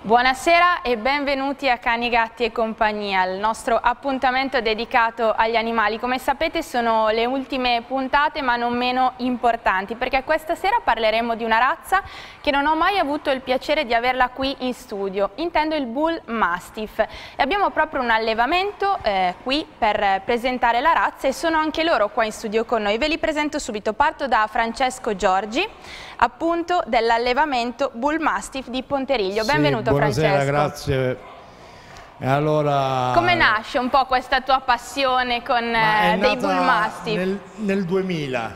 Buonasera e benvenuti a Cani, Gatti e Compagnia, il nostro appuntamento dedicato agli animali. Come sapete sono le ultime puntate, ma non meno importanti, perché questa sera parleremo di una razza che non ho mai avuto il piacere di averla qui in studio, intendo il Bull Mastiff. E abbiamo proprio un allevamento qui per presentare la razza e sono anche loro qua in studio con noi. Ve li presento subito, parto da Francesco Giorgi, appunto dell'allevamento Bull Mastiff di Ponteriglio. Benvenuto. Buonasera, Francesco. Grazie. E allora, come nasce un po' questa tua passione con dei Bull Mastiff? Nel 2000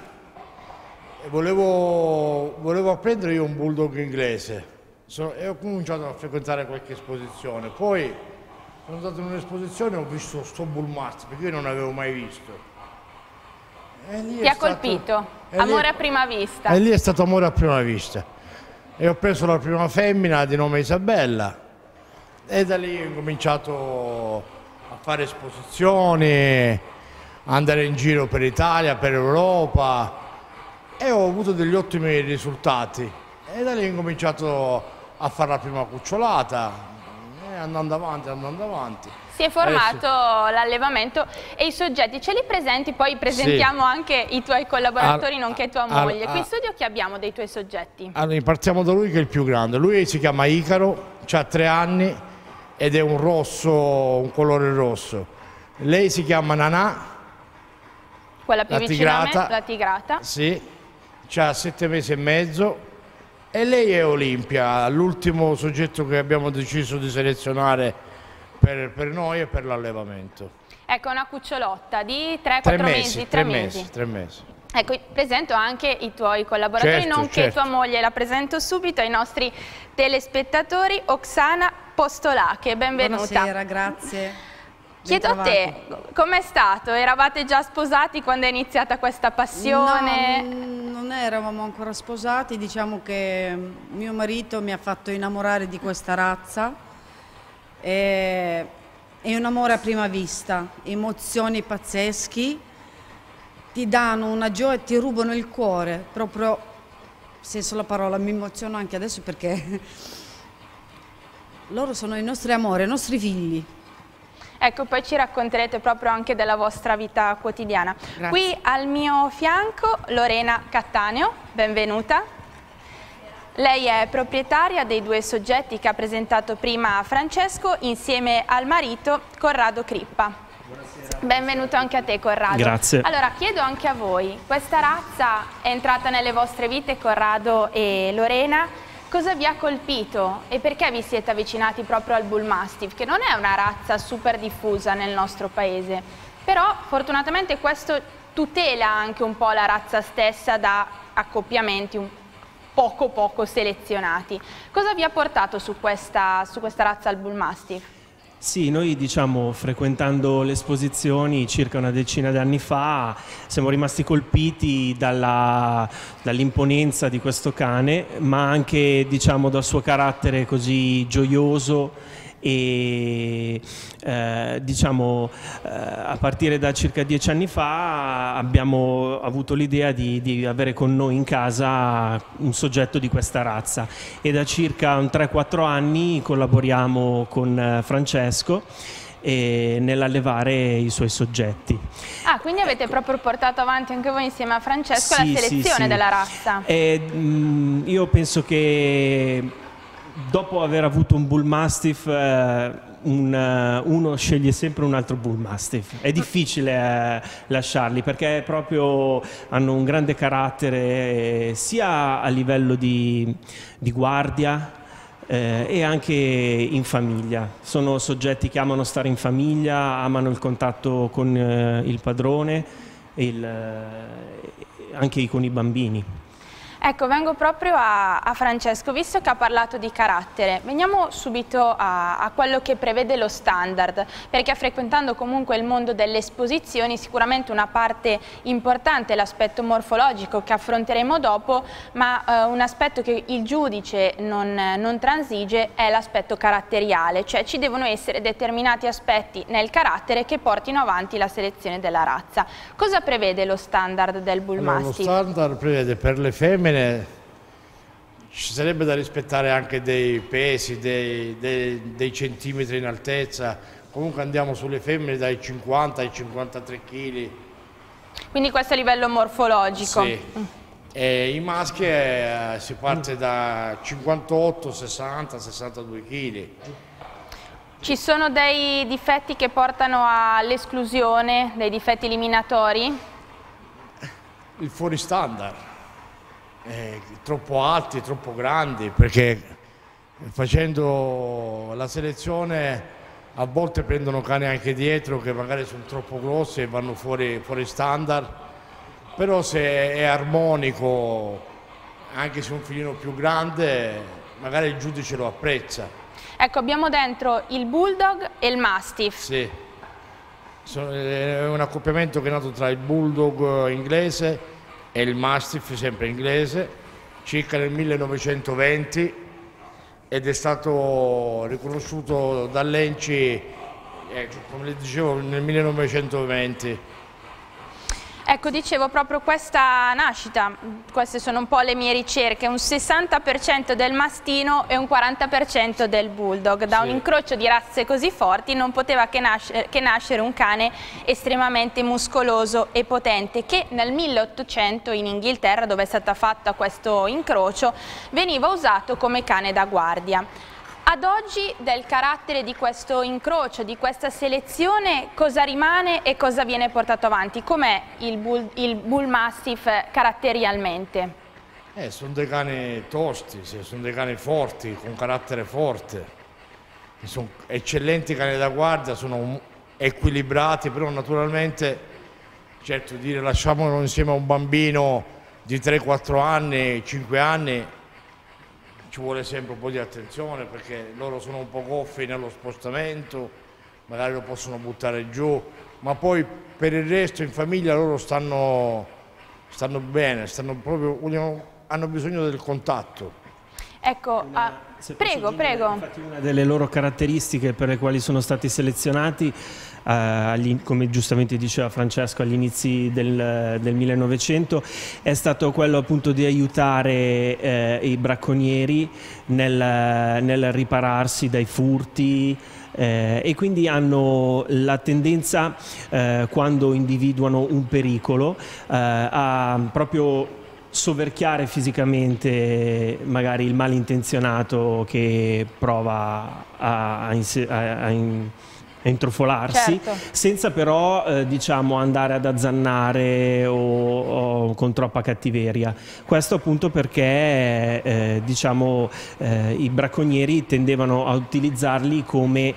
volevo apprendere io un bulldog inglese e ho cominciato a frequentare qualche esposizione. Poi sono andato in un'esposizione e ho visto sto Bull Mastiff che io non avevo mai visto. Ti ha colpito? Amore a prima vista? E lì è stato amore a prima vista. E ho preso la prima femmina di nome Isabella e da lì ho cominciato a fare esposizioni, andare in giro per l'Italia, per l'Europa e ho avuto degli ottimi risultati e da lì ho cominciato a fare la prima cucciolata e andando avanti. Si è formato l'allevamento e i soggetti ce li presenti, poi presentiamo anche i tuoi collaboratori nonché tua moglie. Qui in studio chi abbiamo dei tuoi soggetti? Allora, partiamo da lui che è il più grande. Lui si chiama Icaro, ha 3 anni ed è un rosso, un colore rosso. Lei si chiama Nanà, quella più vicina a me, la tigrata. Sì, ha 7 mesi e mezzo. E lei è Olimpia, l'ultimo soggetto che abbiamo deciso di selezionare per noi e per l'allevamento. Ecco, una cucciolotta di 3-4 mesi, 3 mesi. 3 mesi. Ecco, presento anche i tuoi collaboratori, nonché tua moglie, la presento subito ai nostri telespettatori. Oksana Postolache, benvenuta. Buonasera, grazie. Chiedo a te, com'è stato? Eravate già sposati quando è iniziata questa passione? No, non eravamo ancora sposati, diciamo che mio marito mi ha fatto innamorare di questa razza. È un amore a prima vista, emozioni pazzeschi, ti danno una gioia, ti rubano il cuore, proprio, senso la parola, mi emoziono anche adesso perché loro sono i nostri amori, i nostri figli. Ecco, poi ci racconterete proprio anche della vostra vita quotidiana. Grazie. Qui al mio fianco Lorena Cattaneo, benvenuta. Lei è proprietaria dei 2 soggetti che ha presentato prima Francesco insieme al marito Corrado Crippa. Buonasera. Benvenuto anche a te, Corrado. Grazie. Allora, chiedo anche a voi, questa razza è entrata nelle vostre vite, Corrado e Lorena, cosa vi ha colpito e perché vi siete avvicinati proprio al Bull Mastiff, che non è una razza super diffusa nel nostro paese, però fortunatamente questo tutela anche un po' la razza stessa da accoppiamenti poco selezionati. Cosa vi ha portato su questa razza al Bull Mastiff? Sì, noi diciamo frequentando le esposizioni circa una decina di anni fa siamo rimasti colpiti dall'imponenza di questo cane, ma anche diciamo dal suo carattere così gioioso e diciamo a partire da circa 10 anni fa abbiamo avuto l'idea di avere con noi in casa un soggetto di questa razza e da circa 3-4 anni collaboriamo con Francesco nell'allevare i suoi soggetti. Ah, quindi avete proprio portato avanti anche voi insieme a Francesco la selezione della razza? Io penso che dopo aver avuto un Bull Mastiff uno sceglie sempre un altro Bull Mastiff. È difficile lasciarli perché proprio hanno un grande carattere sia a livello di guardia e anche in famiglia. Sono soggetti che amano stare in famiglia, amano il contatto con il padrone e anche con i bambini. Ecco, vengo proprio a Francesco, visto che ha parlato di carattere, veniamo subito a quello che prevede lo standard, perché frequentando comunque il mondo delle esposizioni sicuramente una parte importante è l'aspetto morfologico che affronteremo dopo, ma un aspetto che il giudice non transige è l'aspetto caratteriale, cioè ci devono essere determinati aspetti nel carattere che portino avanti la selezione della razza. Cosa prevede lo standard del Bull Mastiff? Lo standard prevede per le femmine ci sarebbe da rispettare anche dei pesi, dei centimetri in altezza. Comunque andiamo sulle femmine dai 50 ai 53 kg. Quindi questo è a livello morfologico? Sì. E i maschi si parte da 58, 60, 62 kg. Ci sono dei difetti che portano all'esclusione, dei difetti eliminatori? Il fuori standard, troppo alti, troppo grandi, perché facendo la selezione a volte prendono cani anche dietro che magari sono troppo grossi e vanno fuori standard, però se è armonico, anche se è un felino più grande, magari il giudice lo apprezza. Ecco, abbiamo dentro il Bulldog e il Mastiff. Sì, è un accoppiamento che è nato tra il Bulldog inglese e il Mastiff, sempre inglese, circa nel 1920, ed è stato riconosciuto dall'ENCI, come le dicevo, nel 1920. Ecco, dicevo proprio questa nascita, queste sono un po' le mie ricerche, un 60% del mastino e un 40% del bulldog. Da un incrocio di razze così forti non poteva che nascere un cane estremamente muscoloso e potente, che nel 1800 in Inghilterra, dove è stata fatta questo incrocio, veniva usato come cane da guardia. Ad oggi del carattere di questo incrocio, di questa selezione, cosa rimane e cosa viene portato avanti? Com'è il Bull Mastiff caratterialmente? Sono dei cani tosti, sono dei cani forti, con carattere forte. Sono eccellenti cani da guardia, sono equilibrati, però naturalmente, certo, dire lasciamolo insieme a un bambino di 3-4 anni, 5 anni, ci vuole sempre un po' di attenzione, perché loro sono un po' goffi nello spostamento, magari lo possono buttare giù, ma poi per il resto in famiglia loro stanno bene, hanno bisogno del contatto. Ecco, prego, prego. Infatti una delle loro caratteristiche per le quali sono stati selezionati, come giustamente diceva Francesco, agli inizi del 1900, è stato quello appunto di aiutare i bracconieri nel ripararsi dai furti, e quindi hanno la tendenza, quando individuano un pericolo, a proprio soverchiare fisicamente magari il malintenzionato che prova a intrufolarsi, certo, senza però diciamo andare ad azzannare o con troppa cattiveria. Questo appunto perché diciamo i bracconieri tendevano a utilizzarli come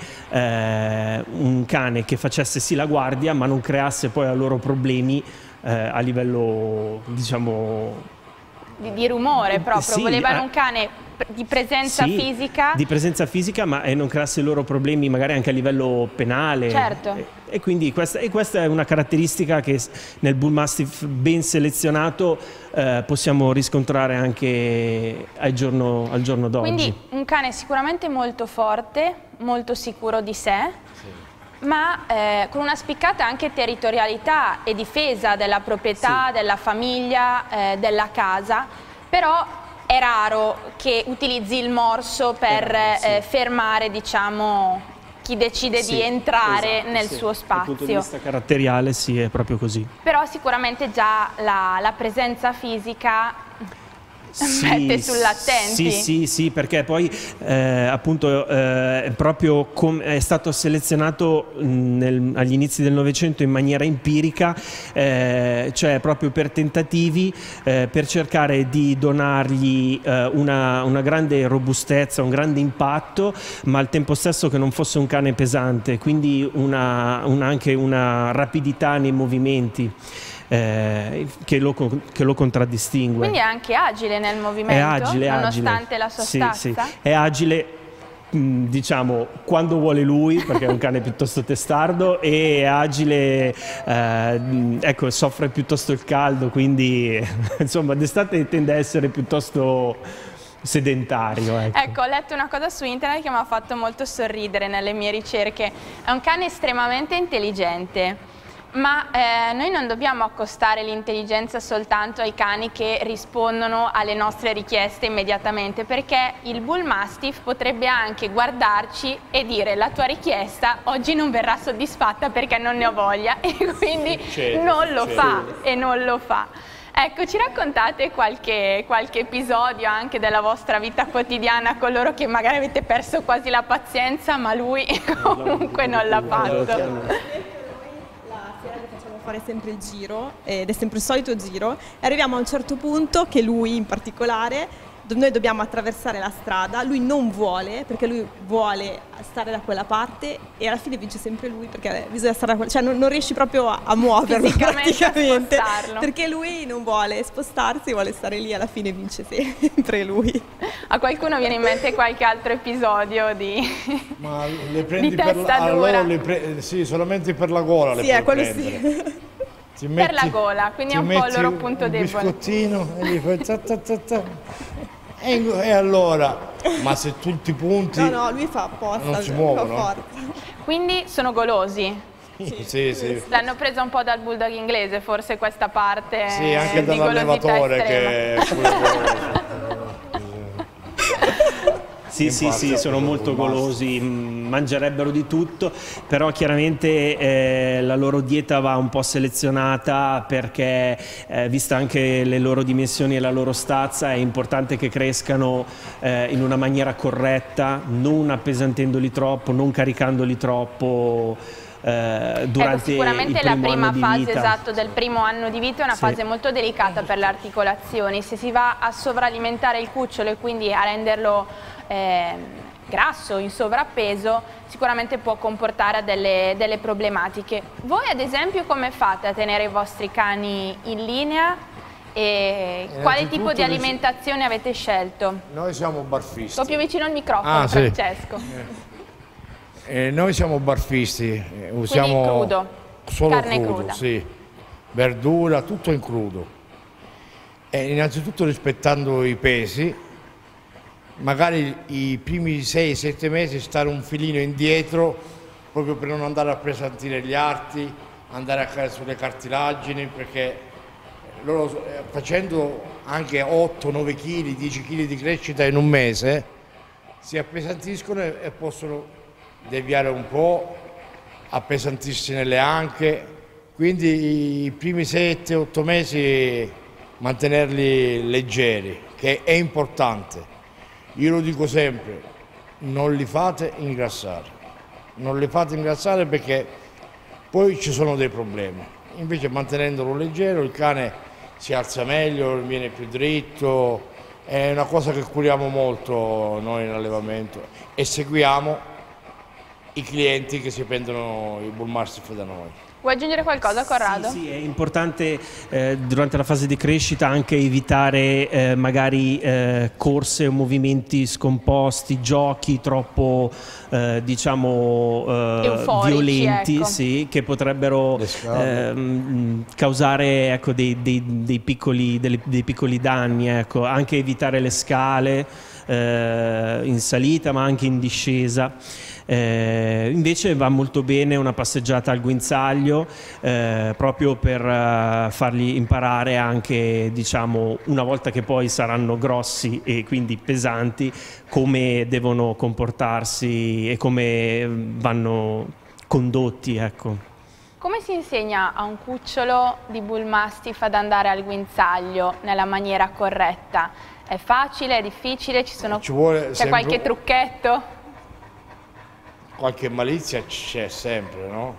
un cane che facesse sì la guardia, ma non creasse poi a loro problemi a livello, diciamo, di rumore proprio. Sì, volevano un cane di presenza fisica. Di presenza fisica, ma non creasse loro problemi magari anche a livello penale. Certo. E quindi questa è una caratteristica che nel Bull Mastiff ben selezionato possiamo riscontrare anche al giorno d'oggi. Quindi un cane sicuramente molto forte, molto sicuro di sé, ma con una spiccata anche territorialità e difesa della proprietà, della famiglia, della casa, però è raro che utilizzi il morso per fermare, diciamo, chi decide di entrare nel suo spazio. Dal punto di vista caratteriale sì, è proprio così. Però sicuramente già la presenza fisica mette sull'attenti. Sì, perché poi appunto proprio è stato selezionato agli inizi del Novecento in maniera empirica, cioè proprio per tentativi, per cercare di donargli una grande robustezza, un grande impatto, ma al tempo stesso che non fosse un cane pesante, quindi anche una rapidità nei movimenti che lo contraddistingue. Quindi è anche agile nel movimento, nonostante la sua stazza? Sì, è agile, diciamo, quando vuole lui, perché è un cane piuttosto testardo, e è agile, ecco, soffre piuttosto il caldo, quindi insomma d'estate tende a essere piuttosto sedentario. Ecco, ho letto una cosa su internet che mi ha fatto molto sorridere nelle mie ricerche. È un cane estremamente intelligente. Ma noi non dobbiamo accostare l'intelligenza soltanto ai cani che rispondono alle nostre richieste immediatamente, perché il Bull Mastiff potrebbe anche guardarci e dire: la tua richiesta oggi non verrà soddisfatta perché non ne ho voglia, e quindi non lo fa e non lo fa. Ecco, ci raccontate qualche episodio anche della vostra vita quotidiana con loro, che magari avete perso quasi la pazienza, ma lui comunque non l'ha fatto. Fare sempre il giro, ed è sempre il solito giro, e arriviamo a un certo punto che lui in particolare, noi dobbiamo attraversare la strada, lui non vuole, perché lui vuole stare da quella parte, e alla fine vince sempre lui, perché bisogna stare da quella, cioè non riesci proprio a muoverlo praticamente, perché lui non vuole spostarsi, vuole stare lì, alla fine vince sempre lui. A qualcuno viene in mente qualche altro episodio di, ma le prendi di testa dura? Sì, solamente per la gola le puoi prendere. Sì. Per la gola, quindi è un po' il loro punto debole. Un biscottino e gli fai ta ta ta ta. E allora, ma se tutti i punti... No, lui fa apposta, non si muovono. Fa quindi sono golosi? Sì. L'hanno presa un po' dal bulldog inglese, forse questa parte. Sì, anche dall'allevatore che è pure goloso. Sì, sono molto golosi, mangerebbero di tutto, però chiaramente la loro dieta va un po' selezionata, perché vista anche le loro dimensioni e la loro stazza, è importante che crescano in una maniera corretta, non appesantendoli troppo, non caricandoli troppo. Durante sicuramente la prima fase del primo anno di vita è una fase molto delicata per le articolazioni. Se si va a sovralimentare il cucciolo e quindi a renderlo grasso, in sovrappeso, sicuramente può comportare delle problematiche. Voi ad esempio come fate a tenere i vostri cani in linea e quale tipo di alimentazione avete scelto? Noi siamo barfisti. Sto più vicino al microfono, Francesco. Noi siamo barfisti, usiamo crudo, solo carne crudo, cruda. sì, verdura, tutto in crudo. E innanzitutto rispettando i pesi, magari i primi 6-7 mesi stare un filino indietro, proprio per non andare a appesantire gli arti, andare a caere sulle cartilagini, perché loro facendo anche 8-9 kg, 10 kg di crescita in un mese, si appesantiscono e possono deviare un po', appesantirsi nelle anche, quindi i primi 7-8 mesi mantenerli leggeri, che è importante. Io lo dico sempre, non li fate ingrassare, non li fate ingrassare perché poi ci sono dei problemi. Invece mantenendolo leggero il cane si alza meglio, viene più dritto, è una cosa che curiamo molto noi in allevamento e seguiamo i clienti che si prendono i Bull Mastiff da noi. Vuoi aggiungere qualcosa, Corrado? Sì, è importante durante la fase di crescita anche evitare magari corse o movimenti scomposti, giochi troppo violenti, ecco. sì, che potrebbero causare dei piccoli danni, ecco. Anche evitare le scale in salita ma anche in discesa. Invece va molto bene una passeggiata al guinzaglio, proprio per fargli imparare anche, diciamo, una volta che poi saranno grossi e quindi pesanti, come devono comportarsi e come vanno condotti, ecco. Come si insegna a un cucciolo di Bull Mastiff ad andare al guinzaglio nella maniera corretta? È facile, è difficile? C'è qualche trucchetto? Qualche malizia c'è sempre, no?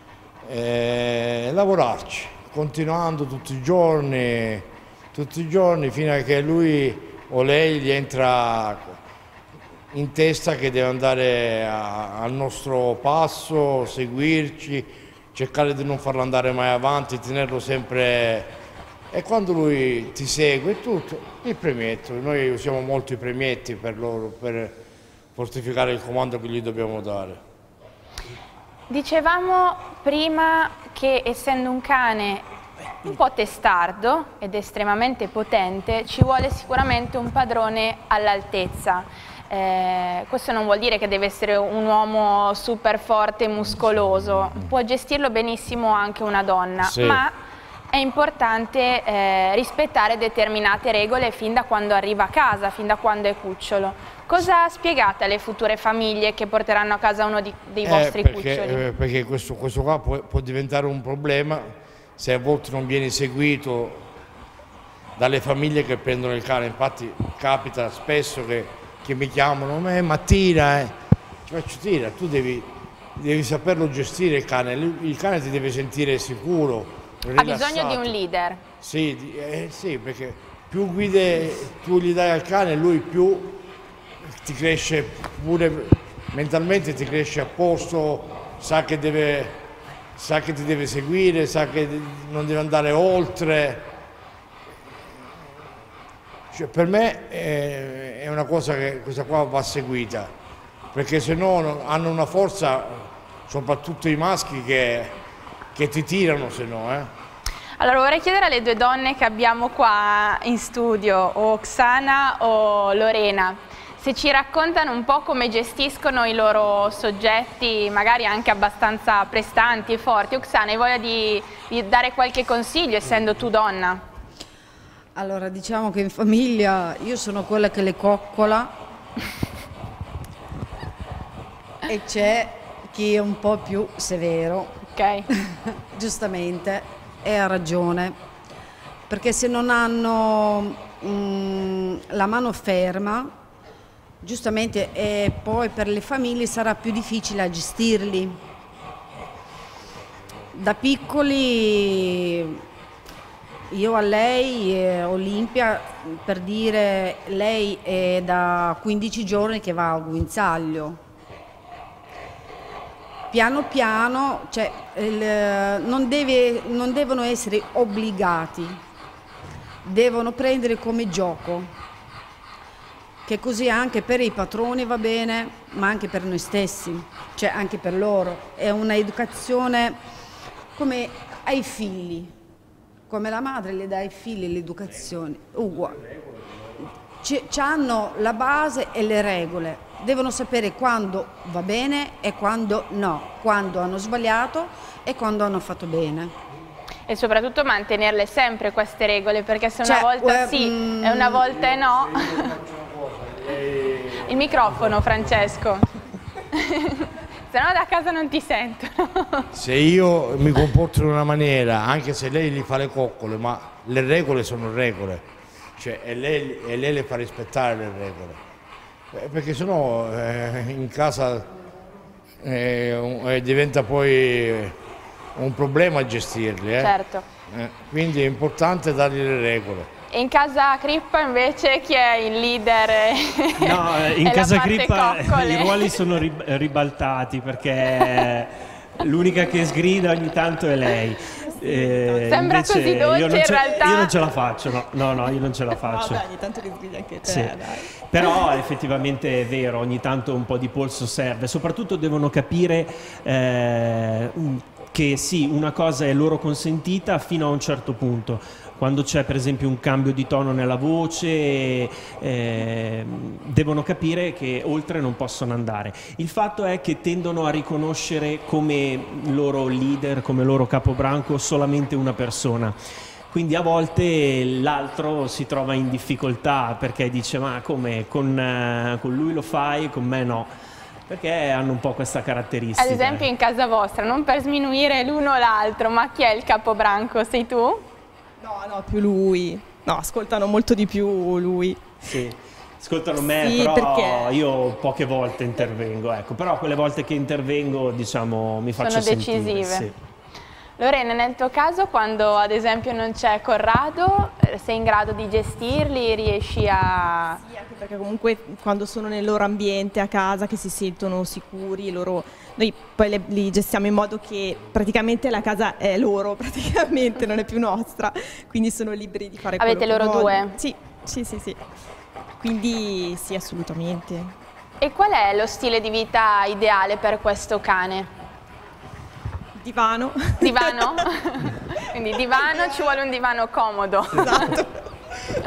Lavorarci, continuando tutti i giorni, fino a che lui o lei gli entra in testa che deve andare al nostro passo, seguirci, cercare di non farlo andare mai avanti, tenerlo sempre. E quando lui ti segue e tutto, il premietto, noi usiamo molto i premietti per loro, per fortificare il comando che gli dobbiamo dare. Dicevamo prima che essendo un cane un po' testardo ed estremamente potente ci vuole sicuramente un padrone all'altezza. Questo non vuol dire che deve essere un uomo super forte e muscoloso, può gestirlo benissimo anche una donna, sì. Ma è importante rispettare determinate regole fin da quando arriva a casa, fin da quando è cucciolo. Cosa spiegate alle future famiglie che porteranno a casa uno dei vostri cuccioli? Perché questo qua può diventare un problema se a volte non viene seguito dalle famiglie che prendono il cane. Infatti capita spesso che mi chiamano, mattina, ci faccio tira, tu devi saperlo gestire il cane ti deve sentire sicuro, ha bisogno di un leader. Sì, perché più guide tu gli dai al cane, lui più ti cresce pure mentalmente, ti cresce a posto, sa che ti deve seguire, sa che non deve andare oltre. Cioè, per me è una cosa che questa qua va seguita, perché se no hanno una forza, soprattutto i maschi, che ti tirano, se no. Allora vorrei chiedere alle due donne che abbiamo qua in studio, o Oksana o Lorena, se ci raccontano un po' come gestiscono i loro soggetti, magari anche abbastanza prestanti e forti. Oksana, hai voglia di dare qualche consiglio, essendo tu donna? Allora, diciamo che in famiglia io sono quella che le coccola e c'è chi è un po' più severo, ok? Giustamente, e ha ragione, perché se non hanno la mano ferma, giustamente, e poi per le famiglie sarà più difficile a gestirli. Da piccoli io a lei, Olimpia, per dire, lei è da 15 giorni che va al guinzaglio. Piano piano, cioè, non devono essere obbligati, devono prendere come gioco, che così anche per i padroni va bene, ma anche per noi stessi, cioè anche per loro. È una educazione come ai figli. Come la madre le dà ai figli l'educazione, uguale. Hanno la base e le regole, devono sapere quando va bene e quando no, quando hanno sbagliato e quando hanno fatto bene. E soprattutto mantenerle sempre queste regole, perché se una volta sì e una volta no. Il microfono, Francesco. Se no da casa non ti sentono. Se io mi comporto in una maniera, anche se lei gli fa le coccole, ma le regole sono regole, cioè e lei le fa rispettare le regole, perché sennò in casa diventa poi un problema gestirli. Certo. Quindi è importante dargli le regole. E in casa Crippa invece chi è il leader? No, in casa Crippa i ruoli sono ribaltati, perché l'unica che sgrida ogni tanto è lei. Sembra così dolce, in realtà. Io non ce la faccio, no, io non ce la faccio. Vabbè, ogni tanto li sgridi anche te, sì. dai. Però effettivamente è vero, ogni tanto un po' di polso serve, soprattutto devono capire che sì, una cosa è loro consentita fino a un certo punto. Quando c'è per esempio un cambio di tono nella voce, devono capire che oltre non possono andare. Il fatto è che tendono a riconoscere come loro leader, come loro capobranco solamente una persona. Quindi a volte l'altro si trova in difficoltà perché dice: ma come, con lui lo fai, con me no. Perché hanno un po' questa caratteristica. Ad esempio in casa vostra, non per sminuire l'uno o l'altro, ma chi è il capobranco? Sei tu? No, più lui. No, ascoltano molto di più lui. Sì, ascoltano me, sì, però perché io poche volte intervengo, ecco. Però quelle volte che intervengo, diciamo, mi faccio sentire. Sono decisive. Sì. Lorena, nel tuo caso, quando ad esempio non c'è Corrado, sei in grado di gestirli, riesci a... Sì, anche perché comunque quando sono nel loro ambiente a casa, che si sentono sicuri, noi poi li gestiamo in modo che praticamente la casa è loro, praticamente non è più nostra, quindi sono liberi di fare quello che vogliono. Avete loro due? Sì. Quindi sì, assolutamente. E qual è lo stile di vita ideale per questo cane? Divano. Divano? Quindi divano, ci vuole un divano comodo. Esatto.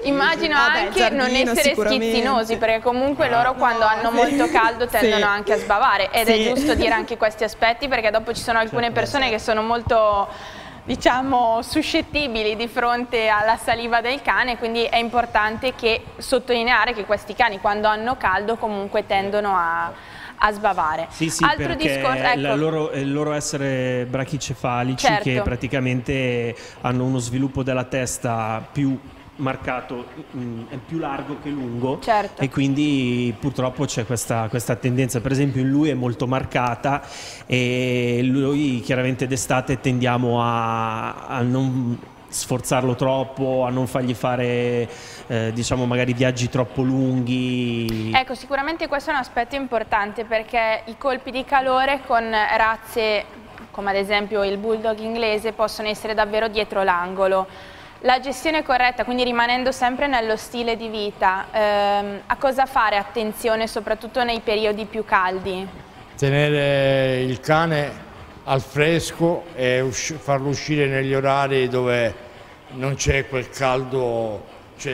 Immagino Vabbè, anche giardino, non essere sicuramente. schizzinosi, perché comunque loro quando hanno molto caldo tendono anche a sbavare, ed Sì. è giusto dire anche questi aspetti, perché dopo ci sono alcune persone che sono molto, diciamo, suscettibili di fronte alla saliva del cane, quindi è importante sottolineare che questi cani quando hanno caldo comunque tendono a sbavare. Sì, Altro perché discorso, ecco. il loro essere brachicefalici, Certo. che praticamente hanno uno sviluppo della testa più marcato, è più largo che lungo, Certo. e quindi purtroppo c'è questa tendenza. Per esempio in lui è molto marcata, e lui chiaramente d'estate tendiamo a non sforzarlo troppo, a non fargli fare diciamo magari viaggi troppo lunghi. Ecco, sicuramente questo è un aspetto importante, perché i colpi di calore con razze come ad esempio il bulldog inglese possono essere davvero dietro l'angolo. La gestione corretta, quindi rimanendo sempre nello stile di vita, a cosa fare attenzione soprattutto nei periodi più caldi? Tenere il cane al fresco e farlo uscire negli orari dove non c'è quel caldo. Cioè,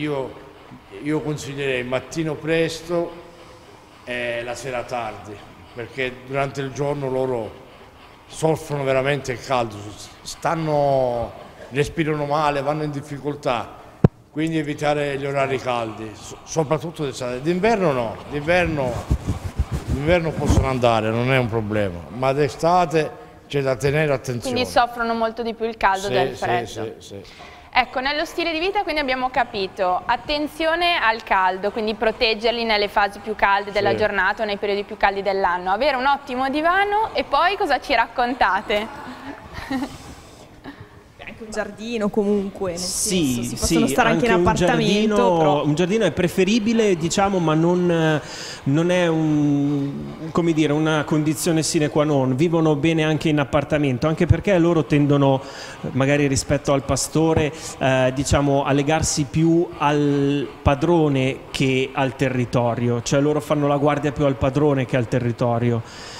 io consiglierei il mattino presto e la sera tardi, perché durante il giorno loro soffrono veramente il caldo, respirano male, vanno in difficoltà, quindi evitare gli orari caldi, soprattutto d'estate. D'inverno no, d'inverno possono andare, non è un problema, ma d'estate c'è da tenere attenzione. Quindi soffrono molto di più il caldo del freddo. Sì. Ecco, nello stile di vita quindi abbiamo capito attenzione al caldo, quindi proteggerli nelle fasi più calde della giornata o nei periodi più caldi dell'anno, avere un ottimo divano, e poi cosa ci raccontate? Anche un giardino comunque, nel Sì, senso, si possono stare anche in appartamento. Un giardino è preferibile, diciamo, ma non è come dire, una condizione sine qua non. Vivono bene anche in appartamento, anche perché loro tendono, magari rispetto al pastore, diciamo, a legarsi più al padrone che al territorio, cioè loro fanno la guardia più al padrone che al territorio.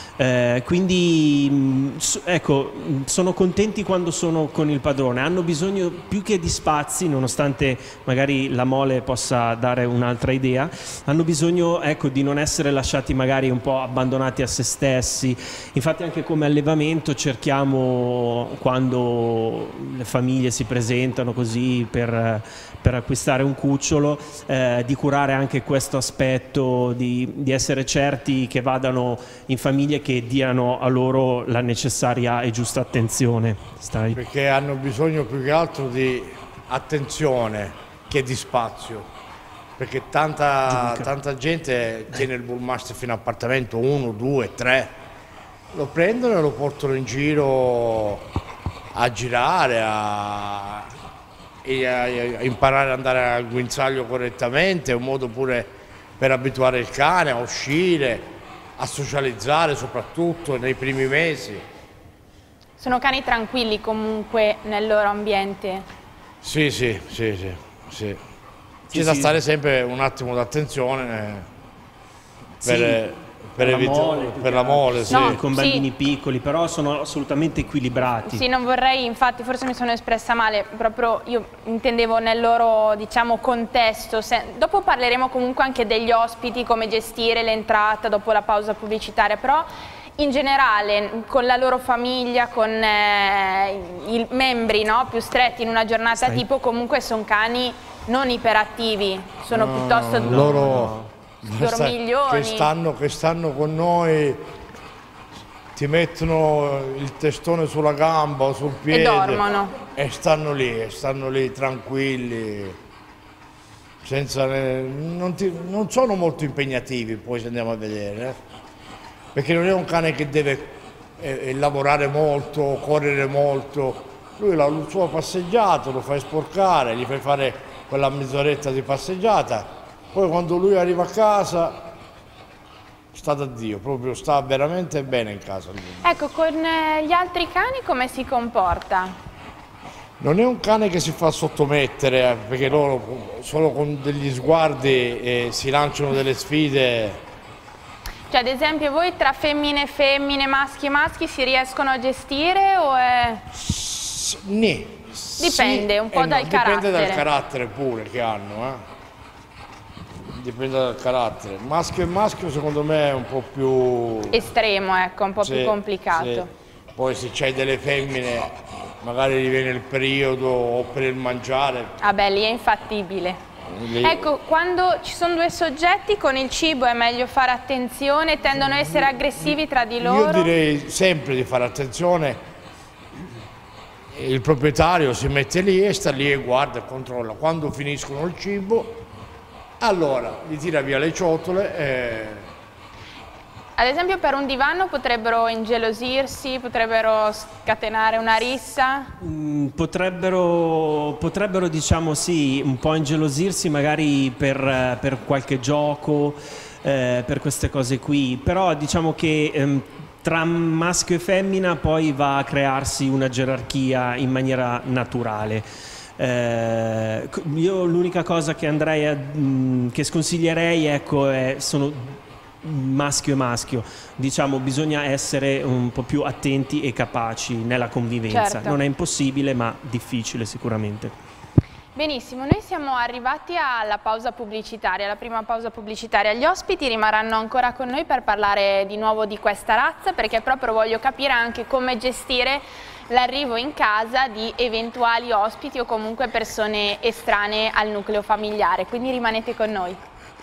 Quindi ecco, sono contenti quando sono con il padrone, hanno bisogno più che di spazi, nonostante magari la mole possa dare un'altra idea, hanno bisogno, ecco, di non essere lasciati magari un po' abbandonati a se stessi. Infatti anche come allevamento cerchiamo, quando le famiglie si presentano così per acquistare un cucciolo, di curare anche questo aspetto, di essere certi che vadano in famiglie che diano a loro la necessaria e giusta attenzione. Perché hanno bisogno più che altro di attenzione che di spazio, perché tanta gente tiene il Bullmastiff in appartamento, 1, 2, 3, lo prendono e lo portano in giro a girare, a imparare ad andare al guinzaglio correttamente, è un modo pure per abituare il cane a uscire, a socializzare, soprattutto nei primi mesi. Sono cani tranquilli comunque nel loro ambiente? Sì. C'è da stare sempre un attimo d'attenzione per la mole, sì. No, con bambini piccoli, però sono assolutamente equilibrati. Sì, non vorrei, infatti forse mi sono espressa male, proprio io intendevo nel loro, diciamo, contesto. Dopo parleremo comunque anche degli ospiti, come gestire l'entrata dopo la pausa pubblicitaria, però in generale con la loro famiglia, con i membri, no, più stretti in una giornata tipo, comunque sono cani non iperattivi, sono piuttosto loro dormiglioni. Che stanno con noi, ti mettono il testone sulla gamba o sul piede e dormono e stanno lì tranquilli, non sono molto impegnativi. Poi se andiamo a vedere, perché non è un cane che deve lavorare molto, correre molto. Lui la sua passeggiata lo fai sporcare, gli fai fare quella mezz'oretta di passeggiata, poi quando lui arriva a casa sta da Dio, proprio sta veramente bene in casa lui. Ecco, con gli altri cani come si comporta? Non è un cane che si fa sottomettere, perché loro solo con degli sguardi si lanciano delle sfide. Cioè, ad esempio, voi tra femmine e femmine, maschi e maschi si riescono a gestire o è... Dipende un po' dal carattere. Dipende dal carattere pure che hanno, Dipende dal carattere. Maschio e maschio secondo me è un po' più... estremo, ecco, un po' più complicato. Sì. Poi se c'hai delle femmine, magari gli viene il periodo o per il mangiare. Ah beh, lì è infattibile. Ecco, quando ci sono due soggetti con il cibo è meglio fare attenzione, tendono a essere aggressivi tra di loro? Io direi sempre di fare attenzione. Il proprietario si mette lì e sta lì e guarda e controlla. Quando finiscono il cibo, allora gli tira via le ciotole e... Ad esempio per un divano potrebbero ingelosirsi, potrebbero scatenare una rissa? Potrebbero diciamo sì, un po' ingelosirsi magari per qualche gioco, per queste cose qui, però diciamo che tra maschio e femmina poi va a crearsi una gerarchia in maniera naturale. Io l'unica cosa che che sconsiglierei, ecco, sono maschio e maschio, diciamo bisogna essere un po' più attenti e capaci nella convivenza. Certo. Non è impossibile ma difficile sicuramente. Benissimo, noi siamo arrivati alla pausa pubblicitaria, la prima pausa pubblicitaria. Gli ospiti rimarranno ancora con noi per parlare di nuovo di questa razza, perché proprio voglio capire anche come gestire l'arrivo in casa di eventuali ospiti o comunque persone estranee al nucleo familiare, quindi rimanete con noi.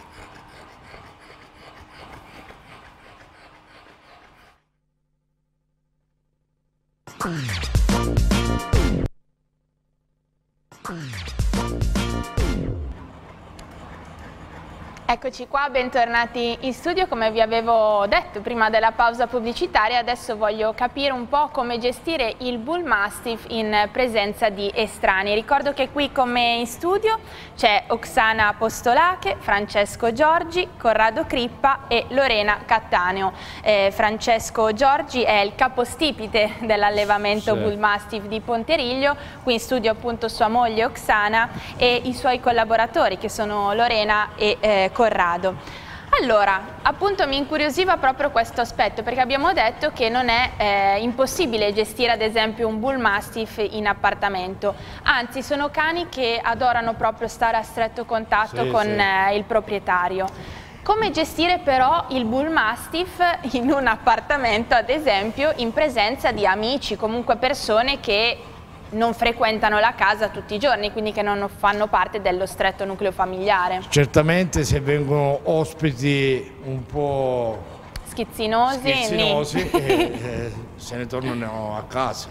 Eccoci qua, bentornati in studio. Come vi avevo detto prima della pausa pubblicitaria, adesso voglio capire un po' come gestire il Bull Mastiff in presenza di estranei. Ricordo che qui con me in studio c'è Oksana Apostolache, Francesco Giorgi, Corrado Crippa e Lorena Cattaneo. Francesco Giorgi è il capostipite dell'allevamento Bull Mastiff di Ponteriglio, qui in studio appunto sua moglie Oksana e i suoi collaboratori che sono Lorena e Corrado. Allora, appunto mi incuriosiva proprio questo aspetto, perché abbiamo detto che non è impossibile gestire ad esempio un Bull Mastiff in appartamento, anzi sono cani che adorano proprio stare a stretto contatto con il proprietario. Come gestire però il Bull Mastiff in un appartamento, ad esempio, in presenza di amici, comunque persone che non frequentano la casa tutti i giorni, quindi che non fanno parte dello stretto nucleo familiare? Certamente se vengono ospiti un po' schizzinosi se ne tornano a casa.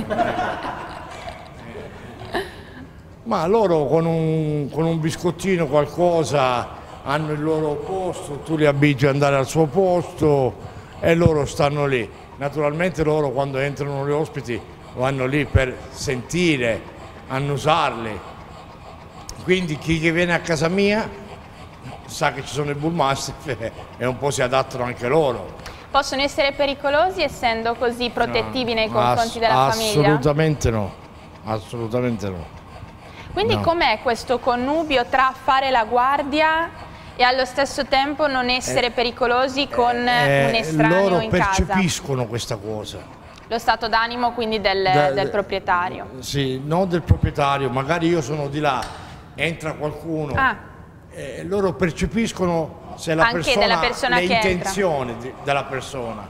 Ma loro con un biscottino qualcosa hanno il loro posto, tu li abitui ad andare al suo posto e loro stanno lì. Naturalmente loro quando entrano gli ospiti vanno lì per sentire, annusarli. Quindi chi che viene a casa mia sa che ci sono i Bull Mastiff e un po' si adattano anche loro. Possono essere pericolosi essendo così protettivi nei confronti della famiglia? Assolutamente no, assolutamente no. Quindi com'è questo connubio tra fare la guardia e allo stesso tempo non essere pericolosi con un estraneo in casa? Loro percepiscono questa cosa. Lo stato d'animo quindi del proprietario? Sì, non del proprietario, magari io sono di là, entra qualcuno, loro percepiscono se la anche persona, della persona le che intenzioni della persona.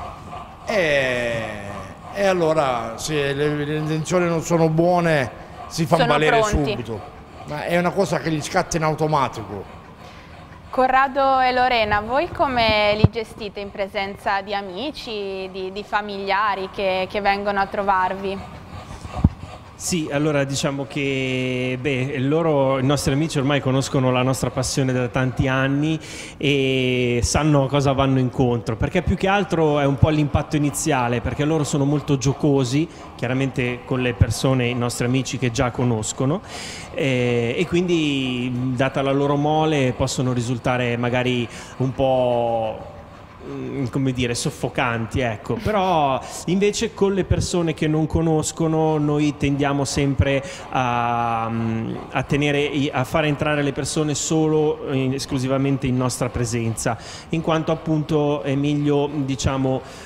E allora se le intenzioni non sono buone si fanno valere subito. Ma è una cosa che gli scatta in automatico. Corrado e Lorena, voi come li gestite in presenza di amici, di familiari che vengono a trovarvi? Sì, allora diciamo che i nostri amici ormai conoscono la nostra passione da tanti anni e sanno a cosa vanno incontro, perché più che altro è un po' l'impatto iniziale, perché loro sono molto giocosi, chiaramente con le persone, i nostri amici che già conoscono, e quindi data la loro mole possono risultare magari un po', come dire, soffocanti, ecco. Però invece con le persone che non conoscono noi tendiamo sempre a fare entrare le persone solo esclusivamente in nostra presenza, in quanto appunto è meglio, diciamo,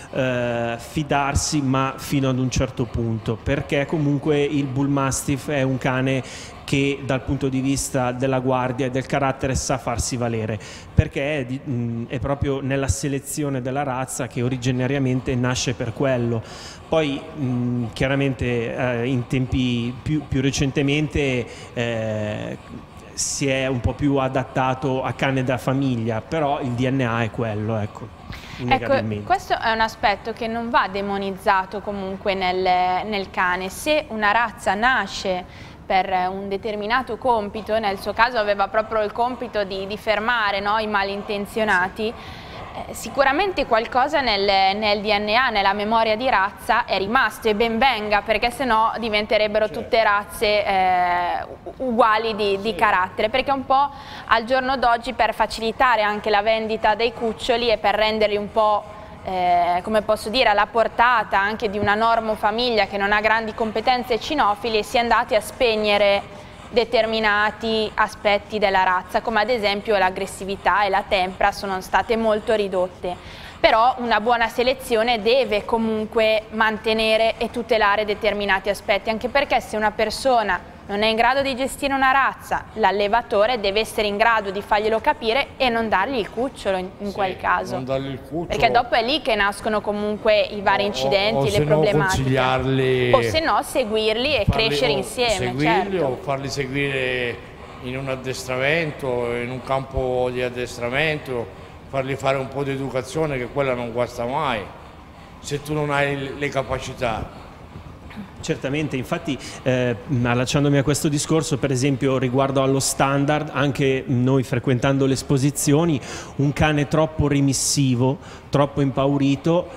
fidarsi, ma fino ad un certo punto, perché comunque il Bull Mastiff è un cane che dal punto di vista della guardia e del carattere sa farsi valere, perché è proprio nella selezione della razza che originariamente nasce per quello. Poi chiaramente in tempi più recentemente si è un po' più adattato a cane da famiglia, però il DNA è quello, ecco. Ecco, questo è un aspetto che non va demonizzato comunque nel cane. Se una razza nasce per un determinato compito, nel suo caso aveva proprio il compito di fermare, no, i malintenzionati, sicuramente qualcosa nel DNA, nella memoria di razza è rimasto, e ben venga, perché sennò diventerebbero tutte razze uguali di carattere, perché un po' al giorno d'oggi, per facilitare anche la vendita dei cuccioli e per renderli un po' come posso dire, alla portata anche di una normofamiglia che non ha grandi competenze cinofili, si è andati a spegnere determinati aspetti della razza, come ad esempio l'aggressività e la tempra sono state molto ridotte. Però una buona selezione deve comunque mantenere e tutelare determinati aspetti, anche perché se una persona non è in grado di gestire una razza, l'allevatore deve essere in grado di farglielo capire e non dargli il cucciolo in quel caso. Non dargli il cucciolo. Perché dopo è lì che nascono comunque i vari incidenti, le problematiche. O se no seguirli e crescere insieme. Seguirli, certo. O farli seguire in un addestramento, in un campo di addestramento, fargli fare un po' di educazione, che quella non guasta mai, se tu non hai le capacità. Certamente, infatti allacciandomi a questo discorso, per esempio riguardo allo standard, anche noi frequentando le esposizioni, un cane troppo remissivo, troppo impaurito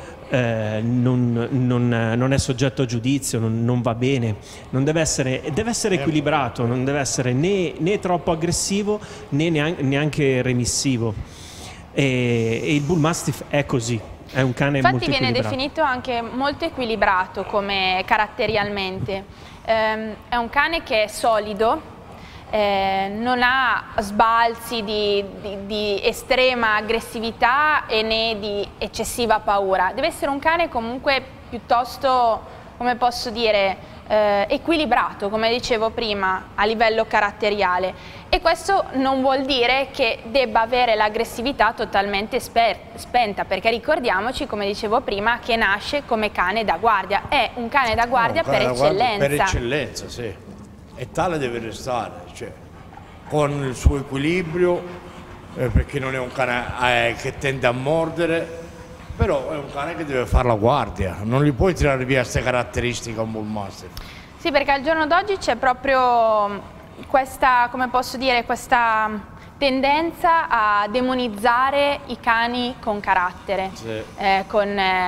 non è soggetto a giudizio, non va bene, deve essere equilibrato, non deve essere né troppo aggressivo né neanche remissivo, e il Bull Mastiff è così. È un cane molto equilibrato. Infatti viene definito anche molto equilibrato come caratterialmente. È un cane che è solido, non ha sbalzi di estrema aggressività né di eccessiva paura. Deve essere un cane comunque piuttosto, come posso dire, equilibrato, come dicevo prima, a livello caratteriale, e questo non vuol dire che debba avere l'aggressività totalmente spenta, perché ricordiamoci, come dicevo prima, che nasce come cane da guardia, è un cane da guardia per eccellenza. Per eccellenza, sì, e tale deve restare, cioè, con il suo equilibrio, perché non è un cane che tende a mordere, però è un cane che deve fare la guardia, non gli puoi tirare via queste caratteristiche a un Bull Mastiff. Sì, perché al giorno d'oggi c'è proprio questa, come posso dire, questa tendenza a demonizzare i cani con carattere, sì. Con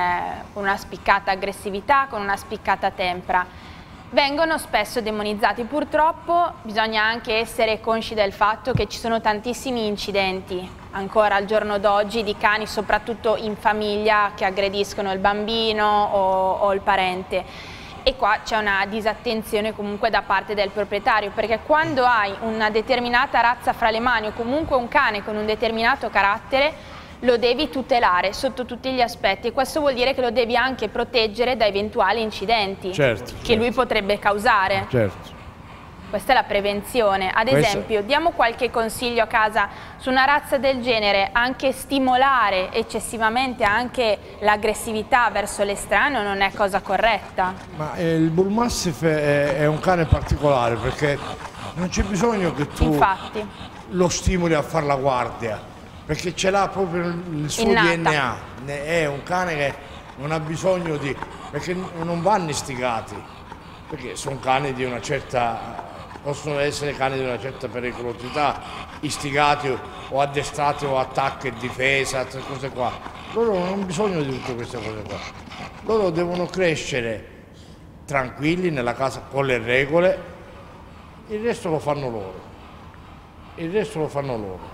una spiccata aggressività, con una spiccata tempra. Vengono spesso demonizzati. Purtroppo bisogna anche essere consci del fatto che ci sono tantissimi incidenti ancora al giorno d'oggi di cani, soprattutto in famiglia, che aggrediscono il bambino o il parente. E qua c'è una disattenzione comunque da parte del proprietario, perché quando hai una determinata razza fra le mani, o comunque un cane con un determinato carattere, lo devi tutelare sotto tutti gli aspetti, e questo vuol dire che lo devi anche proteggere da eventuali incidenti che lui potrebbe causare. Certo. Questa è la prevenzione. Ad esempio, diamo qualche consiglio a casa su una razza del genere, anche stimolare eccessivamente anche l'aggressività verso l'estraneo non è cosa corretta. Ma il Bull Mastiff è un cane particolare, perché non c'è bisogno che tu lo stimoli a fare la guardia, perché ce l'ha proprio il suo DNA. È un cane che non ha bisogno di... perché non vanno istigati, perché sono cani di una certa... possono essere cani di una certa pericolosità, istigati o addestrati o attacco e difesa, altre cose qua. Loro non hanno bisogno di tutte queste cose qua. Loro devono crescere tranquilli nella casa con le regole, il resto lo fanno loro. Il resto lo fanno loro.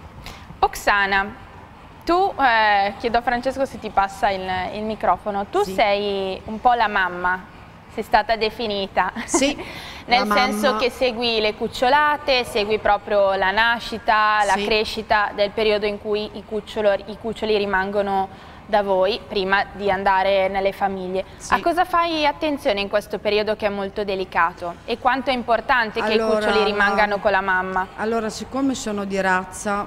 Oksana, tu, chiedo a Francesco se ti passa il microfono, tu sei un po' la mamma, sei stata definita. Sì. Nel senso che segui le cucciolate, segui proprio la nascita, la crescita del periodo in cui i cuccioli rimangono da voi prima di andare nelle famiglie. Sì. A cosa fai attenzione in questo periodo che è molto delicato? E quanto è importante che i cuccioli rimangano con la mamma? Allora, siccome sono di razza,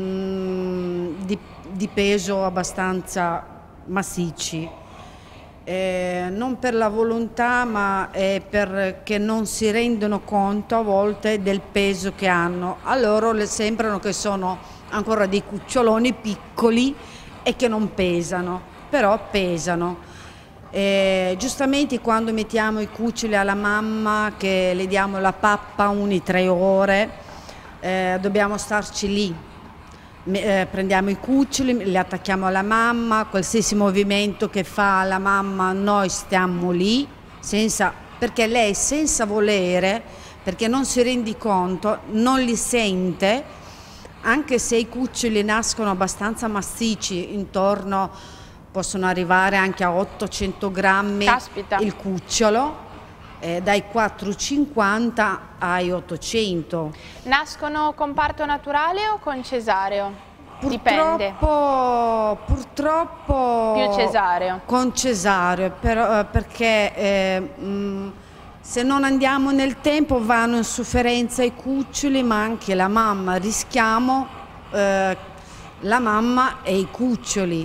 di peso abbastanza massicci, non per la volontà, ma perché non si rendono conto a volte del peso che hanno. A loro le sembrano che sono ancora dei cuccioloni piccoli e che non pesano, però pesano. Giustamente quando mettiamo i cuccioli alla mamma, che le diamo la pappa ogni 3 ore, dobbiamo starci lì. Prendiamo i cuccioli, li attacchiamo alla mamma, qualsiasi movimento che fa la mamma noi stiamo lì, perché lei senza volere, perché non si rende conto, non li sente, anche se i cuccioli nascono abbastanza massicci, intorno possono arrivare anche a 800 grammi. Caspita. Il cucciolo, dai 4,50 ai 800. Nascono con parto naturale o con cesareo? Dipende. Purtroppo Più cesareo. Con cesareo, però, perché se non andiamo nel tempo vanno in sofferenza i cuccioli, ma anche la mamma, rischiamo la mamma e i cuccioli.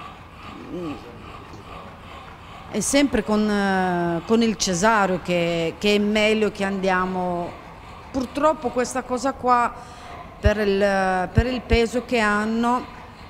È sempre con il cesareo che è meglio che andiamo. Purtroppo questa cosa qua, per il peso che hanno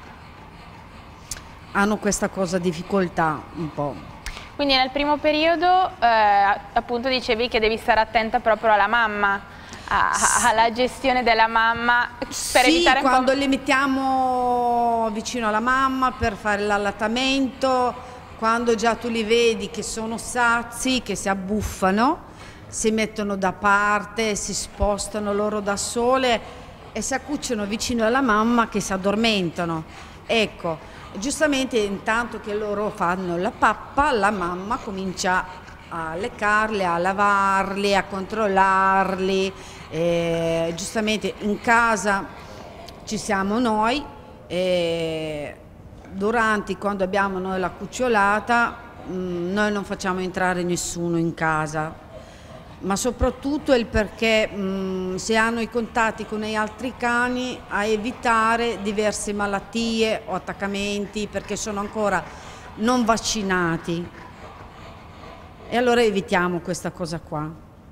questa cosa difficoltà un po'. Quindi nel primo periodo appunto dicevi che devi stare attenta proprio alla mamma, alla gestione della mamma, per evitare un po'... quando li mettiamo vicino alla mamma per fare l'allattamento, quando già tu li vedi che sono sazi, che si abbuffano, si mettono da parte, si spostano loro da sole e si accucciano vicino alla mamma, che si addormentano. Ecco, giustamente intanto che loro fanno la pappa, la mamma comincia a leccarli, a lavarli, a controllarli. Giustamente in casa ci siamo noi, quando abbiamo noi la cucciolata, noi non facciamo entrare nessuno in casa, ma soprattutto il perché se hanno i contatti con gli altri cani, a evitare diverse malattie o attaccamenti, perché sono ancora non vaccinati, e allora evitiamo questa cosa qua.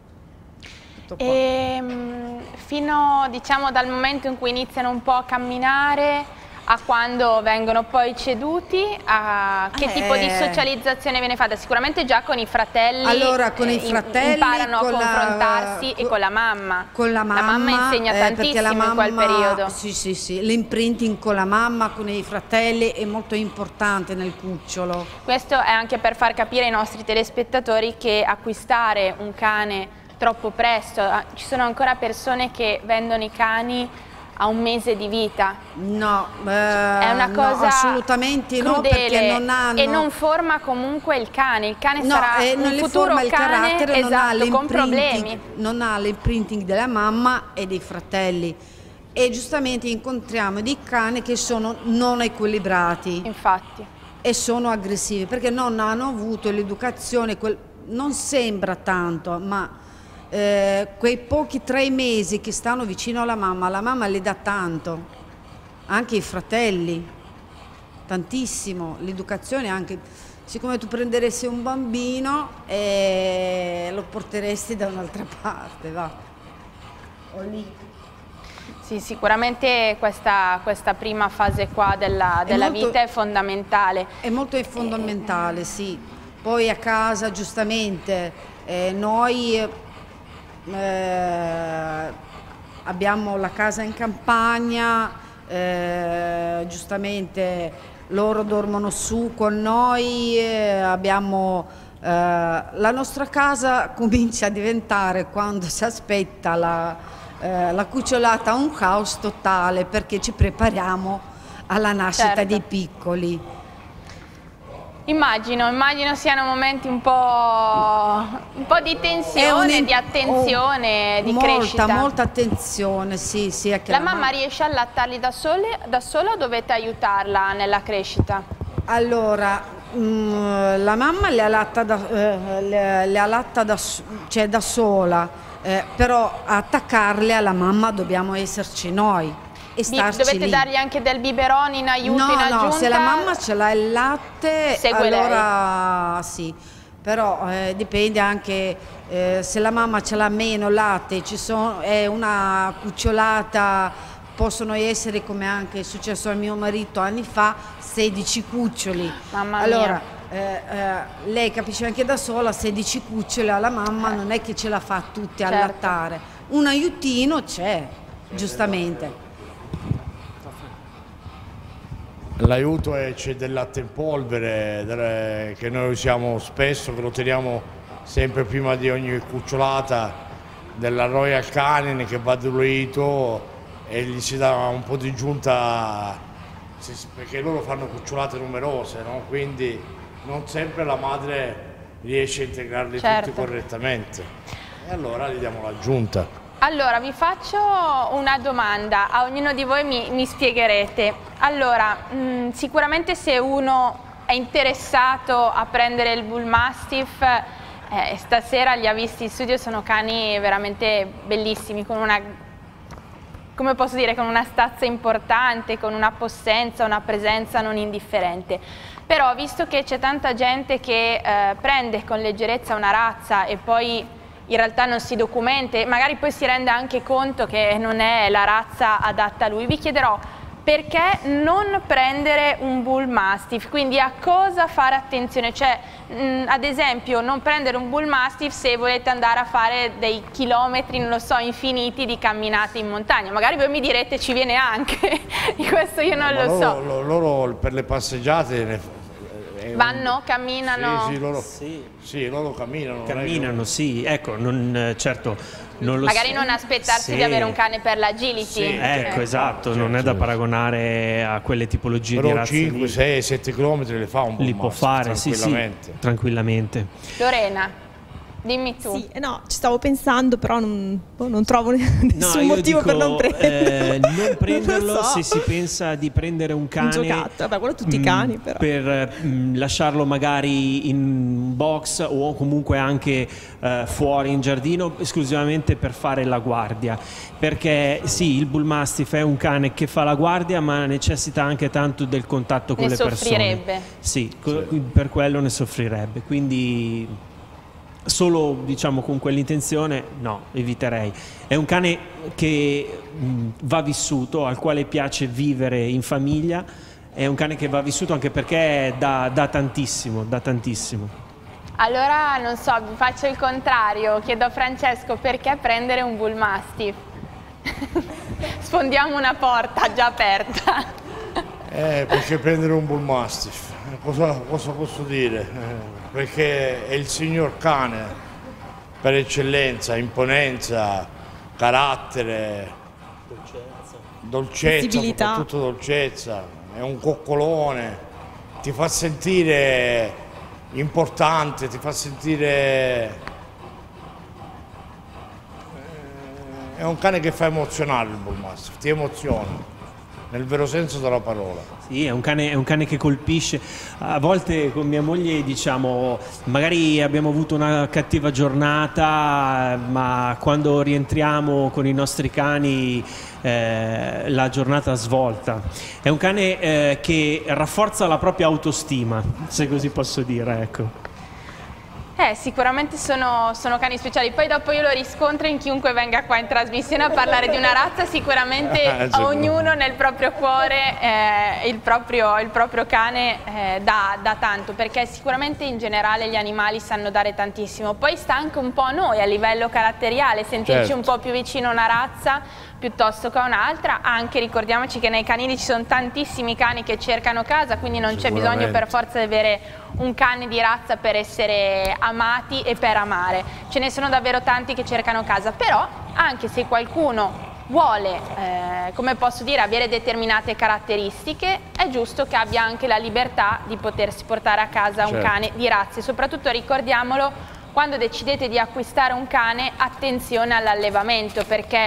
Fino, diciamo, dal momento in cui iniziano un po' a camminare a quando vengono poi ceduti, a che tipo di socializzazione viene fatta? Sicuramente già con i fratelli. Allora, con i fratelli imparano a confrontarsi e con la mamma. Con la mamma. La mamma insegna tantissimo in quel periodo. Sì, l'imprinting con la mamma, con i fratelli è molto importante nel cucciolo. Questo è anche per far capire ai nostri telespettatori che acquistare un cane troppo presto, ci sono ancora persone che vendono i cani a 1 mese di vita. No, è una cosa no, assolutamente crudele, no, perché non hanno... E non forma comunque il cane sarà non un le futuro forma il cane, carattere, esatto, con problemi. Non ha l'imprinting della mamma e dei fratelli. E giustamente incontriamo dei cani che sono non equilibrati. Infatti. E sono aggressivi, perché non hanno avuto l'educazione, non sembra tanto, ma... quei pochi 3 mesi che stanno vicino alla mamma le dà tanto, anche i fratelli, tantissimo, l'educazione anche, siccome tu prenderesti un bambino e lo porteresti da un'altra parte, va, o lì. Sì, sicuramente questa prima fase qua della vita è fondamentale. È molto fondamentale, sì. Poi a casa giustamente noi... abbiamo la casa in campagna, giustamente loro dormono su con noi, abbiamo la nostra casa comincia a diventare, quando si aspetta la cucciolata, un caos totale, perché ci prepariamo alla nascita dei piccoli. Immagino siano momenti un po' di tensione, di attenzione, di crescita. Molta attenzione, sì. La mamma riesce a allattarli da sola o dovete aiutarla nella crescita? Allora, la mamma le allatta cioè da sola, però attaccarle alla mamma dobbiamo esserci noi e starci Dovete lì. dargli anche del biberone in aiuto, in aggiunta? No, se la mamma ce l'ha il latte, segue allora lei. sì, però dipende anche se la mamma ce l'ha meno latte, è una cucciolata, possono essere, come anche è successo al mio marito anni fa, 16 cuccioli. Mamma allora, mia. lei capisce anche da sola, 16 cuccioli alla mamma non è che ce la fa tutte a Certo. lattare. Un aiutino c'è, giustamente. L'aiuto c'è del latte in polvere che noi usiamo spesso, che lo teniamo sempre prima di ogni cucciolata, della Royal Canin che va diluito e gli si dà un po' di giunta, perché loro fanno cucciolate numerose, no? Quindi non sempre la madre riesce a integrarli tutti correttamente e allora gli diamo l'aggiunta. Allora, vi faccio una domanda, a ognuno di voi mi spiegherete. Allora, sicuramente se uno è interessato a prendere il Bull Mastiff, stasera li ha visti in studio, sono cani veramente bellissimi, con una, come posso dire, con una stazza importante, con una possenza, una presenza non indifferente. Però, visto che c'è tanta gente che prende con leggerezza una razza e poi in realtà non si documenta e magari poi si rende anche conto che non è la razza adatta a lui, vi chiederò perché non prendere un Bull Mastiff, quindi a cosa fare attenzione, cioè ad esempio non prendere un Bull Mastiff se volete andare a fare dei chilometri, non lo so, infiniti di camminate in montagna, magari voi mi direte ci viene anche, di questo io non lo so. Loro per le passeggiate vanno? Camminano? Sì, loro camminano. Camminano, sì, ecco, certo, non lo magari non aspettarsi di avere un cane per l'agility. Sì, ecco, esatto, non è da paragonare a quelle tipologie però di razze 5, 6, 7 km le fa un po'. li può fare, tranquillamente. sì, tranquillamente. Lorena, dimmi tu. Sì, no, ci stavo pensando, però non trovo nessun motivo per non prenderlo. Non prenderlo Non so. se si pensa di prendere un cane. Un giocattolo, vabbè, quello tutti i cani però. Per lasciarlo magari in box o comunque anche fuori in giardino esclusivamente per fare la guardia. Perché sì, il Bull Mastiff è un cane che fa la guardia ma necessita anche tanto del contatto con le persone. Soffrirebbe. Sì, per quello ne soffrirebbe. Quindi solo diciamo con quell'intenzione no, eviterei. È un cane che va vissuto, al quale piace vivere in famiglia, è un cane che va vissuto anche perché dà tantissimo, dà tantissimo. Allora non so, vi faccio il contrario, chiedo a Francesco perché prendere un Bull Mastiff. Sfondiamo una porta già aperta. Perché prendere un Bull Mastiff? Cosa posso dire? Perché è il signor cane per eccellenza, imponenza, carattere, dolcezza, soprattutto dolcezza, è un coccolone, ti fa sentire importante, ti fa sentire... È un cane che fa emozionare il Bull Mastiff, ti emoziona. Nel vero senso della parola. Sì, è un cane che colpisce. A volte con mia moglie diciamo, magari abbiamo avuto una cattiva giornata, ma quando rientriamo con i nostri cani la giornata svolta. È un cane che rafforza la propria autostima, se così posso dire, ecco. Sicuramente sono cani speciali, poi dopo io lo riscontro in chiunque venga qua in trasmissione a parlare di una razza, sicuramente ognuno nel proprio cuore il proprio cane dà tanto, perché sicuramente in generale gli animali sanno dare tantissimo, poi sta anche un po' a noi a livello caratteriale, sentirci un po' più vicino a una razza piuttosto che a un'altra, anche ricordiamoci che nei canili ci sono tantissimi cani che cercano casa, quindi non c'è bisogno per forza di avere un cane di razza per essere amati e per amare, ce ne sono davvero tanti che cercano casa, però anche se qualcuno vuole, come posso dire, avere determinate caratteristiche, è giusto che abbia anche la libertà di potersi portare a casa un cane di razza e soprattutto ricordiamolo, quando decidete di acquistare un cane, attenzione all'allevamento, perché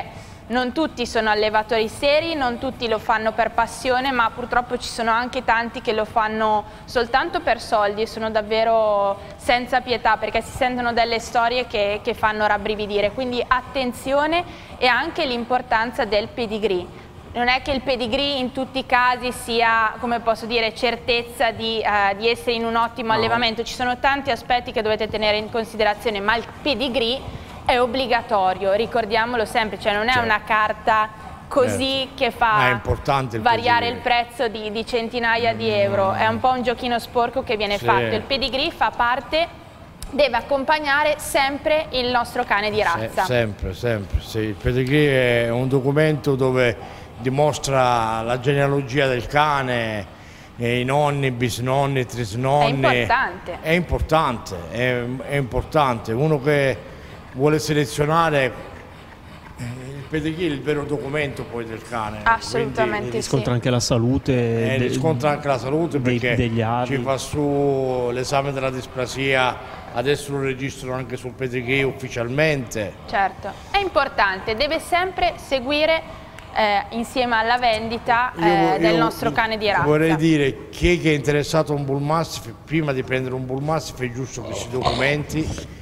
non tutti sono allevatori seri, non tutti lo fanno per passione, ma purtroppo ci sono anche tanti che lo fanno soltanto per soldi e sono davvero senza pietà, perché si sentono delle storie che fanno rabbrividire. Quindi attenzione, e anche l'importanza del pedigree. Non è che il pedigree in tutti i casi sia, come posso dire, certezza di essere in un ottimo allevamento. Ci sono tanti aspetti che dovete tenere in considerazione, ma il pedigree è obbligatorio, ricordiamolo sempre, cioè non è una carta così che fa variare il prezzo di centinaia di euro, è un po' un giochino sporco che viene fatto. Il pedigree fa parte, deve accompagnare sempre il nostro cane di razza. Sempre, sempre, sì. Il pedigree è un documento dove dimostra la genealogia del cane, i nonni, bisnonni, trisnonni. È importante. È importante, è importante. Uno che vuole selezionare il pedigree, il vero documento poi del cane. Assolutamente. Quindi riscontra anche la salute. Riscontra anche la salute perché degli avi. ci fa su l'esame della displasia, adesso lo registrano anche sul pedigree ufficialmente. Certo, è importante, deve sempre seguire insieme alla vendita del nostro cane di razza. Vorrei dire, chi è interessato a un Bull Mastiff, prima di prendere un Bull Mastiff è giusto che si documenti.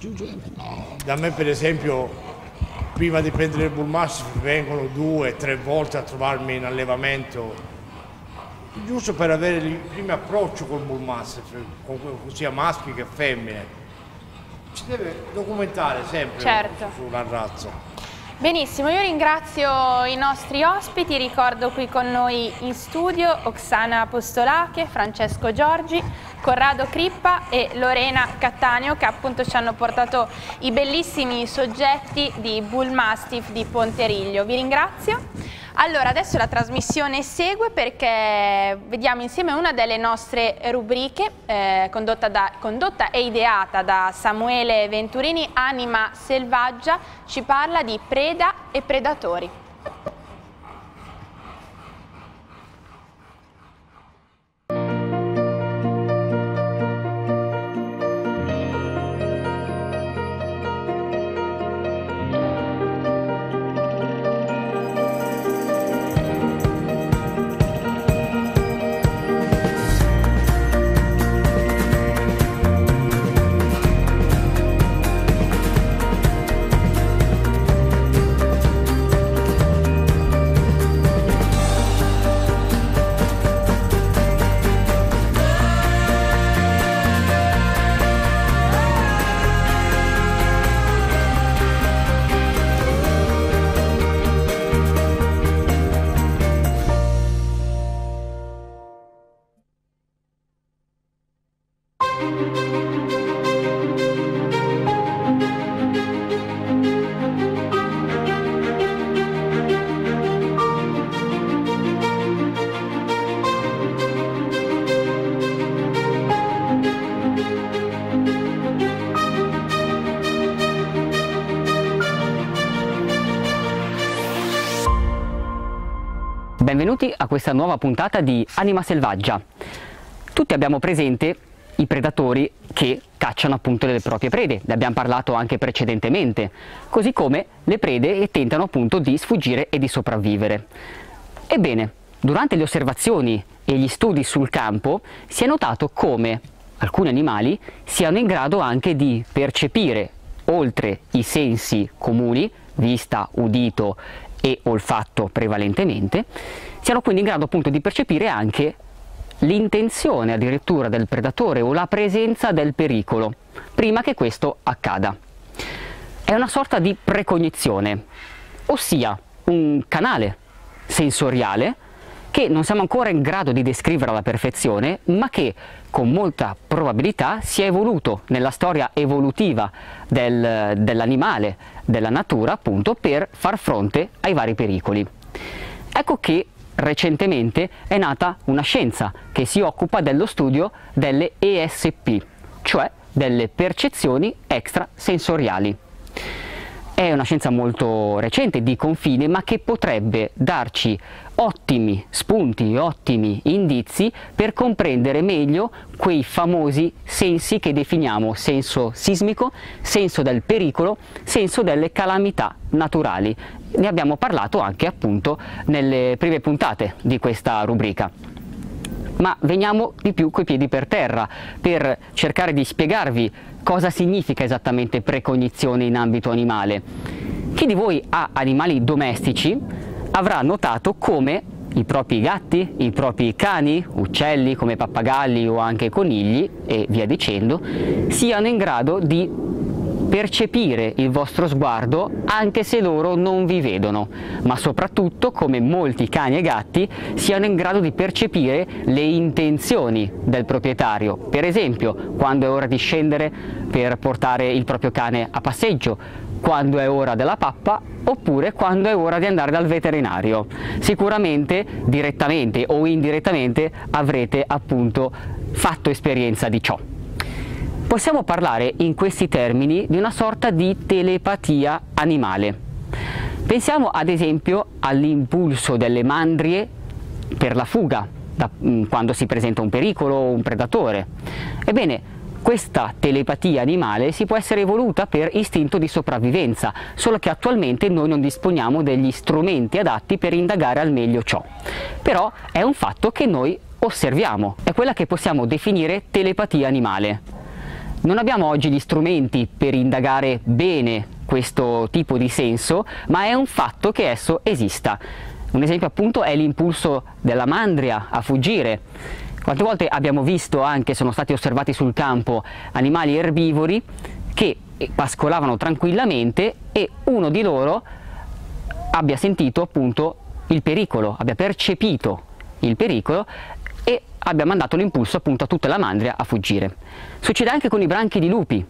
Da me per esempio, prima di prendere il Bull Mastiff vengono 2 o 3 volte a trovarmi in allevamento, giusto per avere il primo approccio col Bull Mastiff, sia maschi che femmine. Si deve documentare sempre sulla razza. Benissimo, io ringrazio i nostri ospiti, ricordo qui con noi in studio Oksana Apostolache, Francesco Giorgi, Corrado Crippa e Lorena Cattaneo, che appunto ci hanno portato i bellissimi soggetti di Bull Mastiff di Ponteriglio. Vi ringrazio. Allora, adesso la trasmissione segue perché vediamo insieme una delle nostre rubriche condotta e ideata da Samuele Venturini, Anima Selvaggia, ci parla di preda e predatori. Benvenuti a questa nuova puntata di Anima Selvaggia. Tutti abbiamo presente i predatori che cacciano appunto le proprie prede, ne abbiamo parlato anche precedentemente, così come le prede che tentano appunto di sfuggire e di sopravvivere. Ebbene, durante le osservazioni e gli studi sul campo si è notato come alcuni animali siano in grado anche di percepire, oltre i sensi comuni, vista, udito e olfatto prevalentemente, siano quindi in grado appunto di percepire anche l'intenzione addirittura del predatore o la presenza del pericolo prima che questo accada. È una sorta di precognizione, ossia un canale sensoriale che non siamo ancora in grado di descrivere alla perfezione, ma che con molta probabilità si è evoluto nella storia evolutiva dell'animale, della natura, appunto, per far fronte ai vari pericoli. Ecco che recentemente è nata una scienza che si occupa dello studio delle ESP, cioè delle percezioni extrasensoriali. è una scienza molto recente, di confine, ma che potrebbe darci ottimi spunti, ottimi indizi per comprendere meglio quei famosi sensi che definiamo senso sismico, senso del pericolo, senso delle calamità naturali. Ne abbiamo parlato anche appunto nelle prime puntate di questa rubrica. Ma veniamo di più coi piedi per terra per cercare di spiegarvi cosa significa esattamente precognizione in ambito animale. Chi di voi ha animali domestici avrà notato come i propri gatti, i propri cani, uccelli come pappagalli o anche conigli e via dicendo, siano in grado di percepire il vostro sguardo anche se loro non vi vedono, ma soprattutto come molti cani e gatti siano in grado di percepire le intenzioni del proprietario, per esempio quando è ora di scendere per portare il proprio cane a passeggio, quando è ora della pappa oppure quando è ora di andare dal veterinario. Sicuramente direttamente o indirettamente avrete appunto fatto esperienza di ciò. Possiamo parlare in questi termini di una sorta di telepatia animale. Pensiamo ad esempio all'impulso delle mandrie per la fuga, quando si presenta un pericolo o un predatore. Ebbene, questa telepatia animale si può essere evoluta per istinto di sopravvivenza, solo che attualmente noi non disponiamo degli strumenti adatti per indagare al meglio ciò. Però è un fatto che noi osserviamo, è quella che possiamo definire telepatia animale. Non abbiamo oggi gli strumenti per indagare bene questo tipo di senso, ma è un fatto che esso esista. Un esempio appunto è l'impulso della mandria a fuggire. Quante volte abbiamo visto anche, sono stati osservati sul campo, animali erbivori che pascolavano tranquillamente e uno di loro abbia sentito appunto il pericolo, abbia percepito il pericolo e abbia mandato l'impulso appunto a tutta la mandria a fuggire. Succede anche con i branchi di lupi.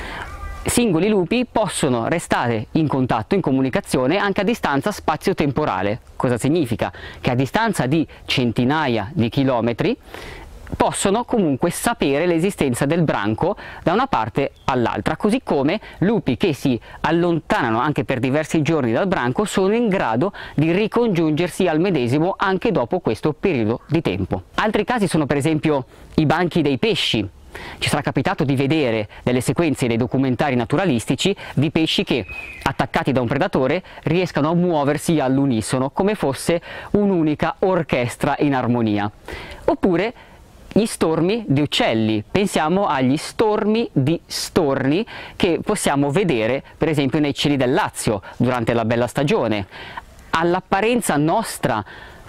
Singoli lupi possono restare in contatto, in comunicazione anche a distanza spazio-temporale. Cosa significa? Che a distanza di centinaia di chilometri possono comunque sapere l'esistenza del branco da una parte all'altra, così come lupi che si allontanano anche per diversi giorni dal branco sono in grado di ricongiungersi al medesimo anche dopo questo periodo di tempo. Altri casi sono per esempio i banchi dei pesci. Ci sarà capitato di vedere delle sequenze dei documentari naturalistici di pesci che, attaccati da un predatore, riescano a muoversi all'unisono come fosse un'unica orchestra in armonia. Oppure gli stormi di uccelli, pensiamo agli stormi di storni che possiamo vedere per esempio nei cieli del Lazio durante la bella stagione. All'apparenza nostra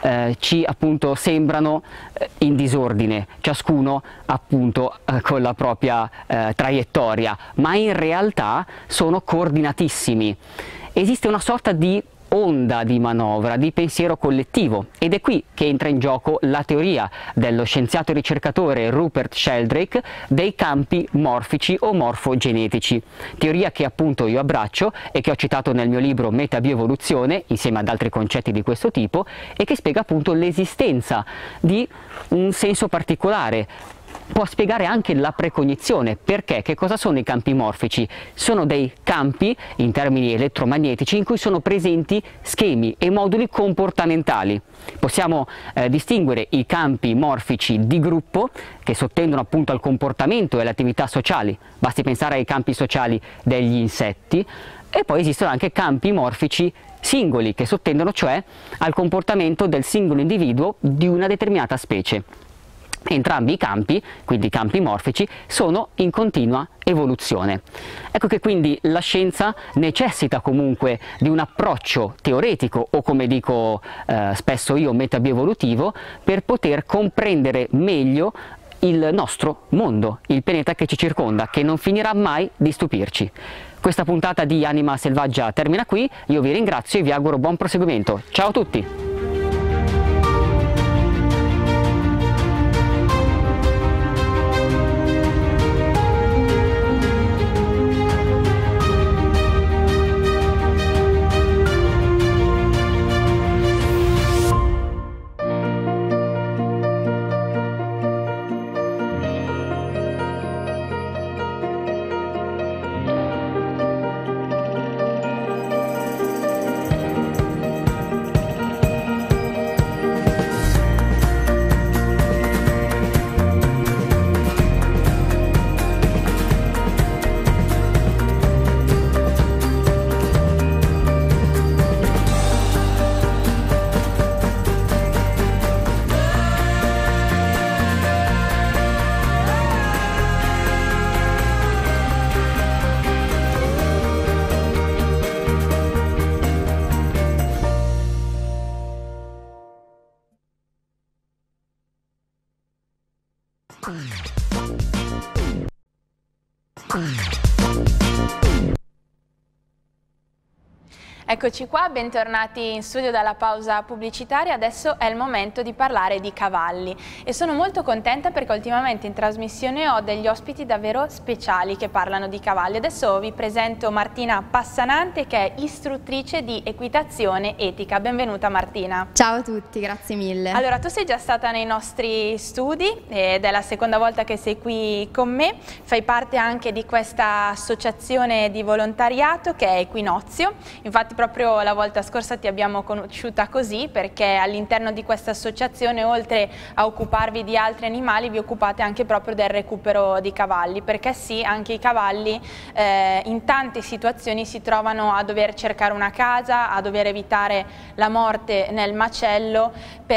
ci appunto sembrano in disordine, ciascuno appunto con la propria traiettoria, ma in realtà sono coordinatissimi. Esiste una sorta di onda di manovra, di pensiero collettivo, ed è qui che entra in gioco la teoria dello scienziato e ricercatore Rupert Sheldrake dei campi morfici o morfogenetici, teoria che appunto io abbraccio e che ho citato nel mio libro Metabioevoluzione insieme ad altri concetti di questo tipo, e che spiega appunto l'esistenza di un senso particolare. Può spiegare anche la precognizione, perché che cosa sono i campi morfici? Sono dei campi in termini elettromagnetici in cui sono presenti schemi e moduli comportamentali. Possiamo distinguere i campi morfici di gruppo che sottendono appunto al comportamento e alle attività sociali, basti pensare ai campi sociali degli insetti, e poi esistono anche campi morfici singoli che sottendono cioè al comportamento del singolo individuo di una determinata specie. Entrambi i campi, quindi i campi morfici, sono in continua evoluzione. Ecco che quindi la scienza necessita comunque di un approccio teoretico o, come dico spesso io, metabioevolutivo, per poter comprendere meglio il nostro mondo, il pianeta che ci circonda, che non finirà mai di stupirci. Questa puntata di Anima Selvaggia termina qui, io vi ringrazio e vi auguro buon proseguimento. Ciao a tutti! Eccoci qua, bentornati in studio dalla pausa pubblicitaria. Adesso è il momento di parlare di cavalli e sono molto contenta perché ultimamente in trasmissione ho degli ospiti davvero speciali che parlano di cavalli. Adesso vi presento Martina Passanante, che è istruttrice di equitazione etica. Benvenuta Martina. Ciao a tutti, grazie mille. Allora, tu sei già stata nei nostri studi ed è la seconda volta che sei qui con me. Fai parte anche di questa associazione di volontariato che è Equinozio. Infatti proprio la volta scorsa ti abbiamo conosciuta così, perché all'interno di questa associazione, oltre a occuparvi di altri animali, vi occupate anche proprio del recupero di cavalli, perché sì, anche i cavalli in tante situazioni si trovano a dover cercare una casa, a dover evitare la morte nel macello,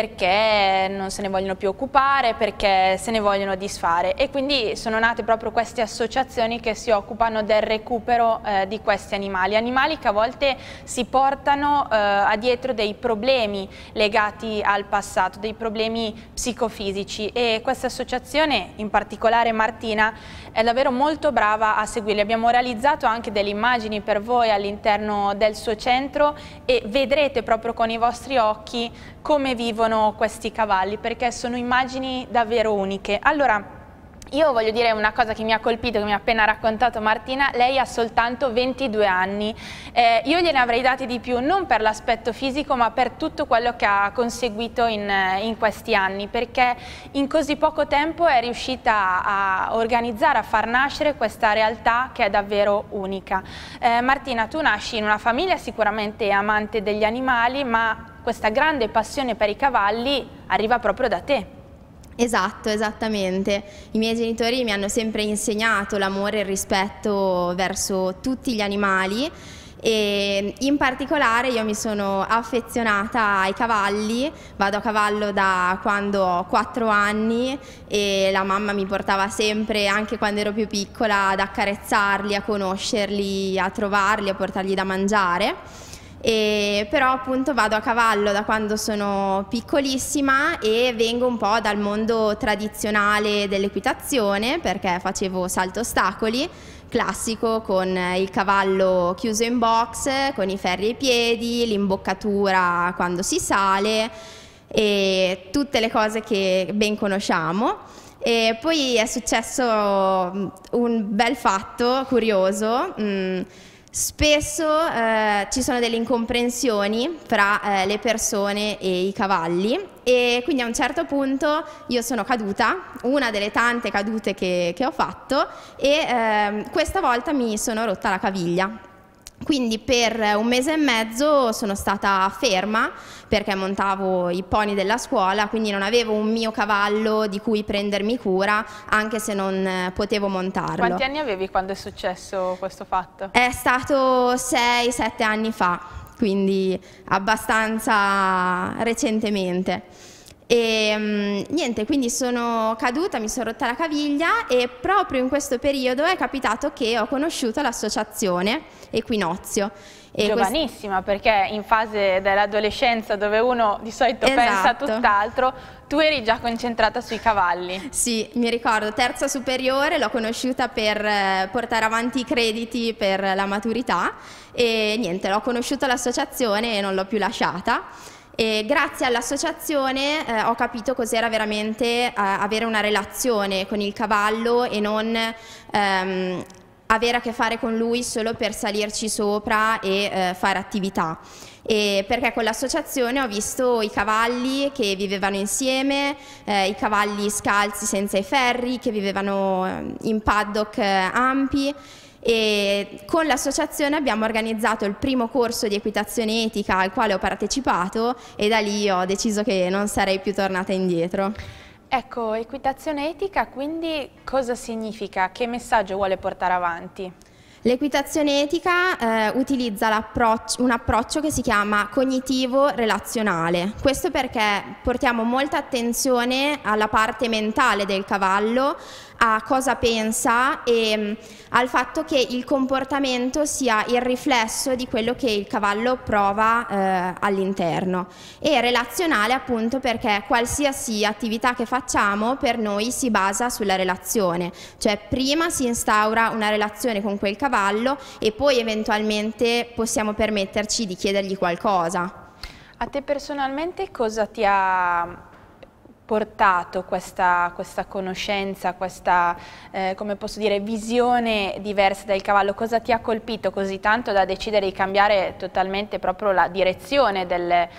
perché non se ne vogliono più occupare, perché se ne vogliono disfare, e quindi sono nate proprio queste associazioni che si occupano del recupero di questi animali che a volte si portano dietro dei problemi legati al passato, dei problemi psicofisici, e questa associazione, in particolare Martina, è davvero molto brava a seguirli. Abbiamo realizzato anche delle immagini per voi all'interno del suo centro e vedrete proprio con i vostri occhi come vivono questi cavalli, perché sono immagini davvero uniche. Allora, io voglio dire una cosa che mi ha colpito, che mi ha appena raccontato Martina. Lei ha soltanto 22 anni, io gliene avrei dati di più, non per l'aspetto fisico ma per tutto quello che ha conseguito in questi anni, perché in così poco tempo è riuscita a organizzare, a far nascere questa realtà che è davvero unica. Martina, tu nasci in una famiglia sicuramente amante degli animali, ma questa grande passione per i cavalli arriva proprio da te. Esatto, esattamente. I miei genitori mi hanno sempre insegnato l'amore e il rispetto verso tutti gli animali, e in particolare io mi sono affezionata ai cavalli. Vado a cavallo da quando ho 4 anni e la mamma mi portava sempre, anche quando ero più piccola, ad accarezzarli, a conoscerli, a trovarli, a portargli da mangiare. Però appunto vado a cavallo da quando sono piccolissima e vengo un po' dal mondo tradizionale dell'equitazione, perché facevo salto ostacoli classico con il cavallo chiuso in box, con i ferri ai piedi, l'imboccatura quando si sale e tutte le cose che ben conosciamo. E poi è successo un bel fatto curioso. Spesso ci sono delle incomprensioni fra le persone e i cavalli, e quindi a un certo punto io sono caduta, una delle tante cadute che ho fatto, e questa volta mi sono rotta la caviglia. Quindi per 1 mese e mezzo sono stata ferma perché montavo i pony della scuola, quindi non avevo un mio cavallo di cui prendermi cura, anche se non potevo montarlo. Quanti anni avevi quando è successo questo fatto? È stato 6-7 anni fa, quindi abbastanza recentemente. E niente, quindi sono caduta, mi sono rotta la caviglia, e proprio in questo periodo è capitato che ho conosciuto l'associazione Equinozio. Giovanissima, perché in fase dell'adolescenza, dove uno di solito pensa a tutt'altro, tu eri già concentrata sui cavalli. Sì, mi ricordo, terza superiore, l'ho conosciuta per portare avanti i crediti per la maturità, e niente, l'ho conosciuta l'associazione e non l'ho più lasciata. E grazie all'associazione ho capito cos'era veramente avere una relazione con il cavallo e non avere a che fare con lui solo per salirci sopra e fare attività. Perché con l'associazione ho visto i cavalli che vivevano insieme, i cavalli scalzi senza i ferri, che vivevano in paddock ampi. E con l'associazione abbiamo organizzato il primo corso di equitazione etica al quale ho partecipato, e da lì ho deciso che non sarei più tornata indietro. Ecco, equitazione etica quindi cosa significa? Che messaggio vuole portare avanti? L'equitazione etica utilizza un approccio che si chiama cognitivo-relazionale. Questo perché portiamo molta attenzione alla parte mentale del cavallo, a cosa pensa e al fatto che il comportamento sia il riflesso di quello che il cavallo prova all'interno, e relazionale appunto perché qualsiasi attività che facciamo per noi si basa sulla relazione, cioè prima si instaura una relazione con quel cavallo e poi eventualmente possiamo permetterci di chiedergli qualcosa. A te personalmente cosa ti ha portato questa conoscenza, questa come posso dire, visione diversa del cavallo? Cosa ti ha colpito così tanto da decidere di cambiare totalmente proprio la direzione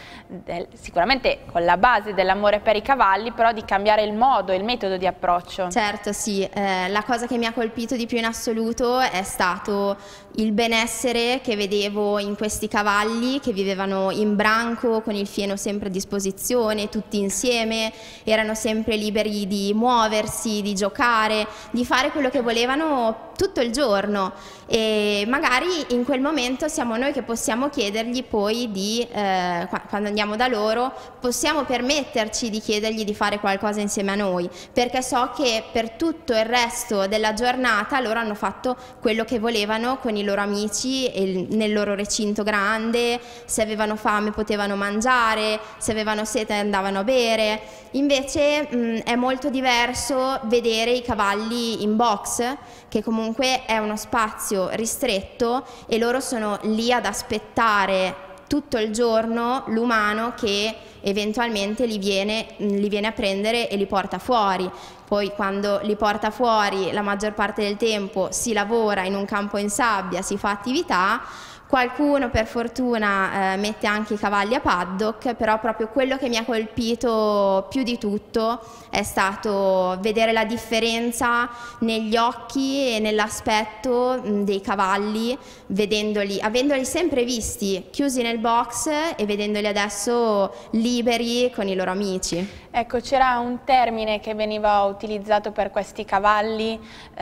sicuramente con la base dell'amore per i cavalli, però di cambiare il modo, il metodo di approccio? Certo, sì, la cosa che mi ha colpito di più in assoluto è stato il benessere che vedevo in questi cavalli che vivevano in branco con il fieno sempre a disposizione, tutti insieme. Erano sempre liberi di muoversi, di giocare, di fare quello che volevano tutto il giorno, e magari in quel momento siamo noi che possiamo chiedergli poi quando andiamo da loro, possiamo permetterci di chiedergli di fare qualcosa insieme a noi, perché so che per tutto il resto della giornata loro hanno fatto quello che volevano con i loro amici e nel loro recinto grande. Se avevano fame potevano mangiare, se avevano sete andavano a bere. Invece è molto diverso vedere i cavalli in box, che comunque è uno spazio ristretto e loro sono lì ad aspettare tutto il giorno l'umano che eventualmente li viene a prendere e li porta fuori. Poi quando li porta fuori la maggior parte del tempo si lavora in un campo in sabbia, si fa attività. Qualcuno per fortuna mette anche i cavalli a paddock, però proprio quello che mi ha colpito più di tutto è stato vedere la differenza negli occhi e nell'aspetto dei cavalli, avendoli sempre visti chiusi nel box e vedendoli adesso liberi con i loro amici. Ecco, c'era un termine che veniva utilizzato per questi cavalli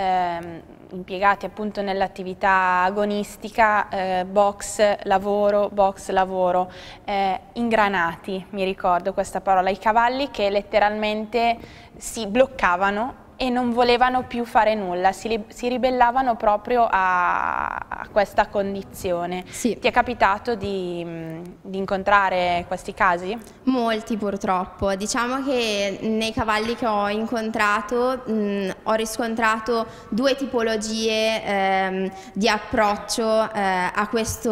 impiegati appunto nell'attività agonistica, box lavoro, ingranati, mi ricordo questa parola, i cavalli che letteralmente si bloccavano e non volevano più fare nulla, si ribellavano proprio a questa condizione. Sì. Ti è capitato di incontrare questi casi? Molti purtroppo. Diciamo che nei cavalli che ho incontrato ho riscontrato due tipologie di approccio a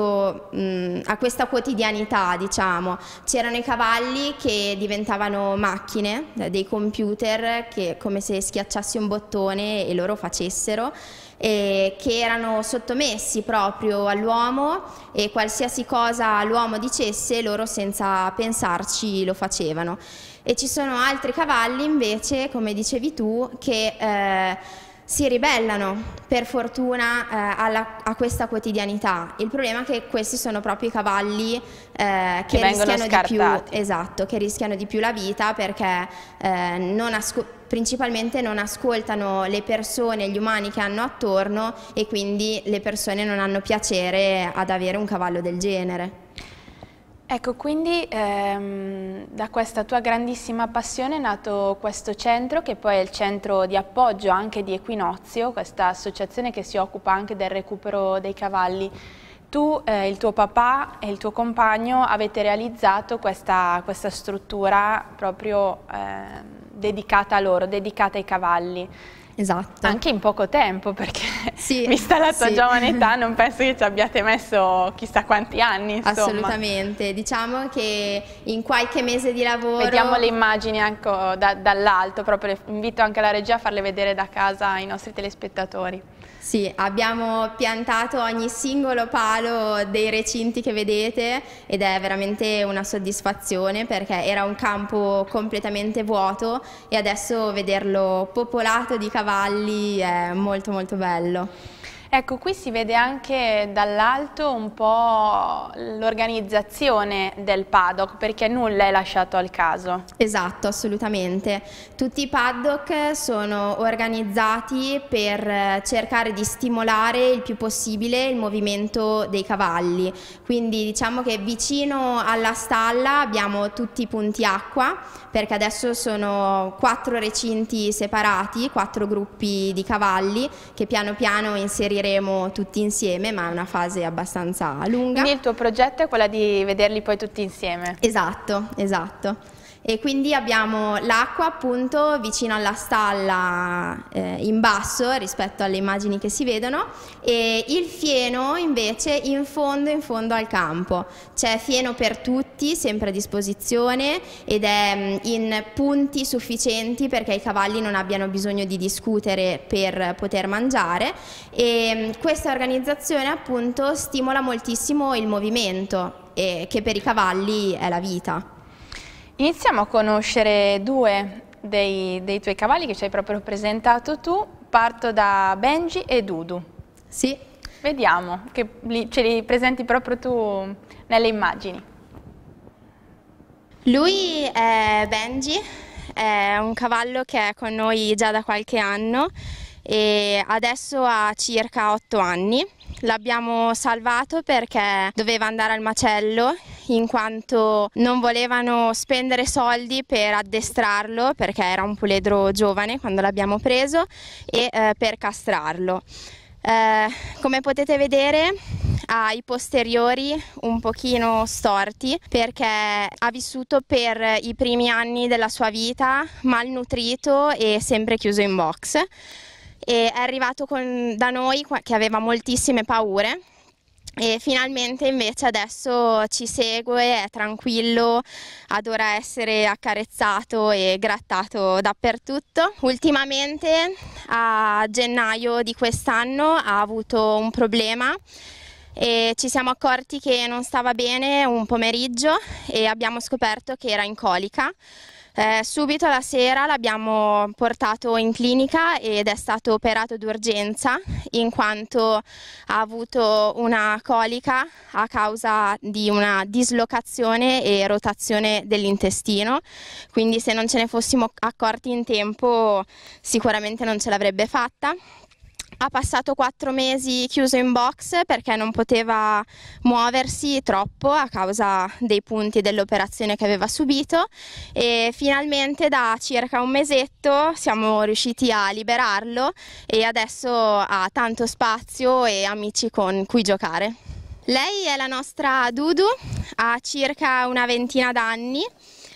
questa quotidianità, diciamo. C'erano i cavalli che diventavano macchine, dei computer che come se schiacciavano un bottone e loro facessero, che erano sottomessi proprio all'uomo e qualsiasi cosa l'uomo dicesse loro senza pensarci lo facevano. E ci sono altri cavalli invece, come dicevi tu, che si ribellano per fortuna a questa quotidianità. Il problema è che questi sono proprio i cavalli che rischiano di più, esatto, che rischiano di più la vita, perché principalmente non ascoltano le persone, gli umani che hanno attorno, e quindi le persone non hanno piacere ad avere un cavallo del genere. Ecco, quindi da questa tua grandissima passione è nato questo centro, che poi è il centro di appoggio anche di Equinozio, questa associazione che si occupa anche del recupero dei cavalli. Tu, il tuo papà e il tuo compagno avete realizzato questa struttura proprio dedicata a loro, dedicata ai cavalli. Esatto. Anche in poco tempo, perché sì, vista la tua sì. giovane età non penso che ci abbiate messo chissà quanti anni, insomma. Assolutamente, diciamo che in qualche mese di lavoro... Vediamo le immagini anche dall'alto, proprio invito anche la regia a farle vedere da casa ai nostri telespettatori. Sì, abbiamo piantato ogni singolo palo dei recinti che vedete ed è veramente una soddisfazione, perché era un campo completamente vuoto e adesso vederlo popolato di cavalli è molto molto bello. Ecco, qui si vede anche dall'alto un po' l'organizzazione del paddock, perché nulla è lasciato al caso. Esatto, assolutamente. Tutti i paddock sono organizzati per cercare di stimolare il più possibile il movimento dei cavalli. Quindi diciamo che vicino alla stalla abbiamo tutti i punti acqua, perché adesso sono 4 recinti separati, 4 gruppi di cavalli che piano piano inseriremo tutti insieme, ma è una fase abbastanza lunga. Quindi il tuo progetto è quello di vederli poi tutti insieme? Esatto, esatto. E quindi abbiamo l'acqua appunto vicino alla stalla in basso rispetto alle immagini che si vedono, e il fieno invece in fondo al campo. C'è fieno per tutti, sempre a disposizione, ed è in punti sufficienti perché i cavalli non abbiano bisogno di discutere per poter mangiare, e questa organizzazione appunto stimola moltissimo il movimento, che per i cavalli è la vita. Iniziamo a conoscere 2 dei tuoi cavalli che ci hai proprio presentato tu. Parto da Benji e Dudu. Sì. Vediamo, che ce li presenti proprio tu nelle immagini. Lui è Benji, è un cavallo che è con noi già da qualche anno e adesso ha circa 8 anni. L'abbiamo salvato perché doveva andare al macello, in quanto non volevano spendere soldi per addestrarlo, perché era un puledro giovane quando l'abbiamo preso, e per castrarlo. Come potete vedere ha i posteriori un pochino storti perché ha vissuto per i primi anni della sua vita malnutrito e sempre chiuso in box. E è arrivato da noi che aveva moltissime paure, e finalmente invece adesso ci segue, è tranquillo, adora essere accarezzato e grattato dappertutto. Ultimamente a gennaio di quest'anno ha avuto un problema e ci siamo accorti che non stava bene un pomeriggio e abbiamo scoperto che era in colica. Subito la sera l'abbiamo portato in clinica ed è stato operato d'urgenza in quanto ha avuto una colica a causa di una dislocazione e rotazione dell'intestino, quindi se non ce ne fossimo accorti in tempo sicuramente non ce l'avrebbe fatta. Ha passato 4 mesi chiuso in box perché non poteva muoversi troppo a causa dei punti dell'operazione che aveva subito, e finalmente da circa un mesetto siamo riusciti a liberarlo e adesso ha tanto spazio e amici con cui giocare. Lei è la nostra Dudu, ha circa una ventina d'anni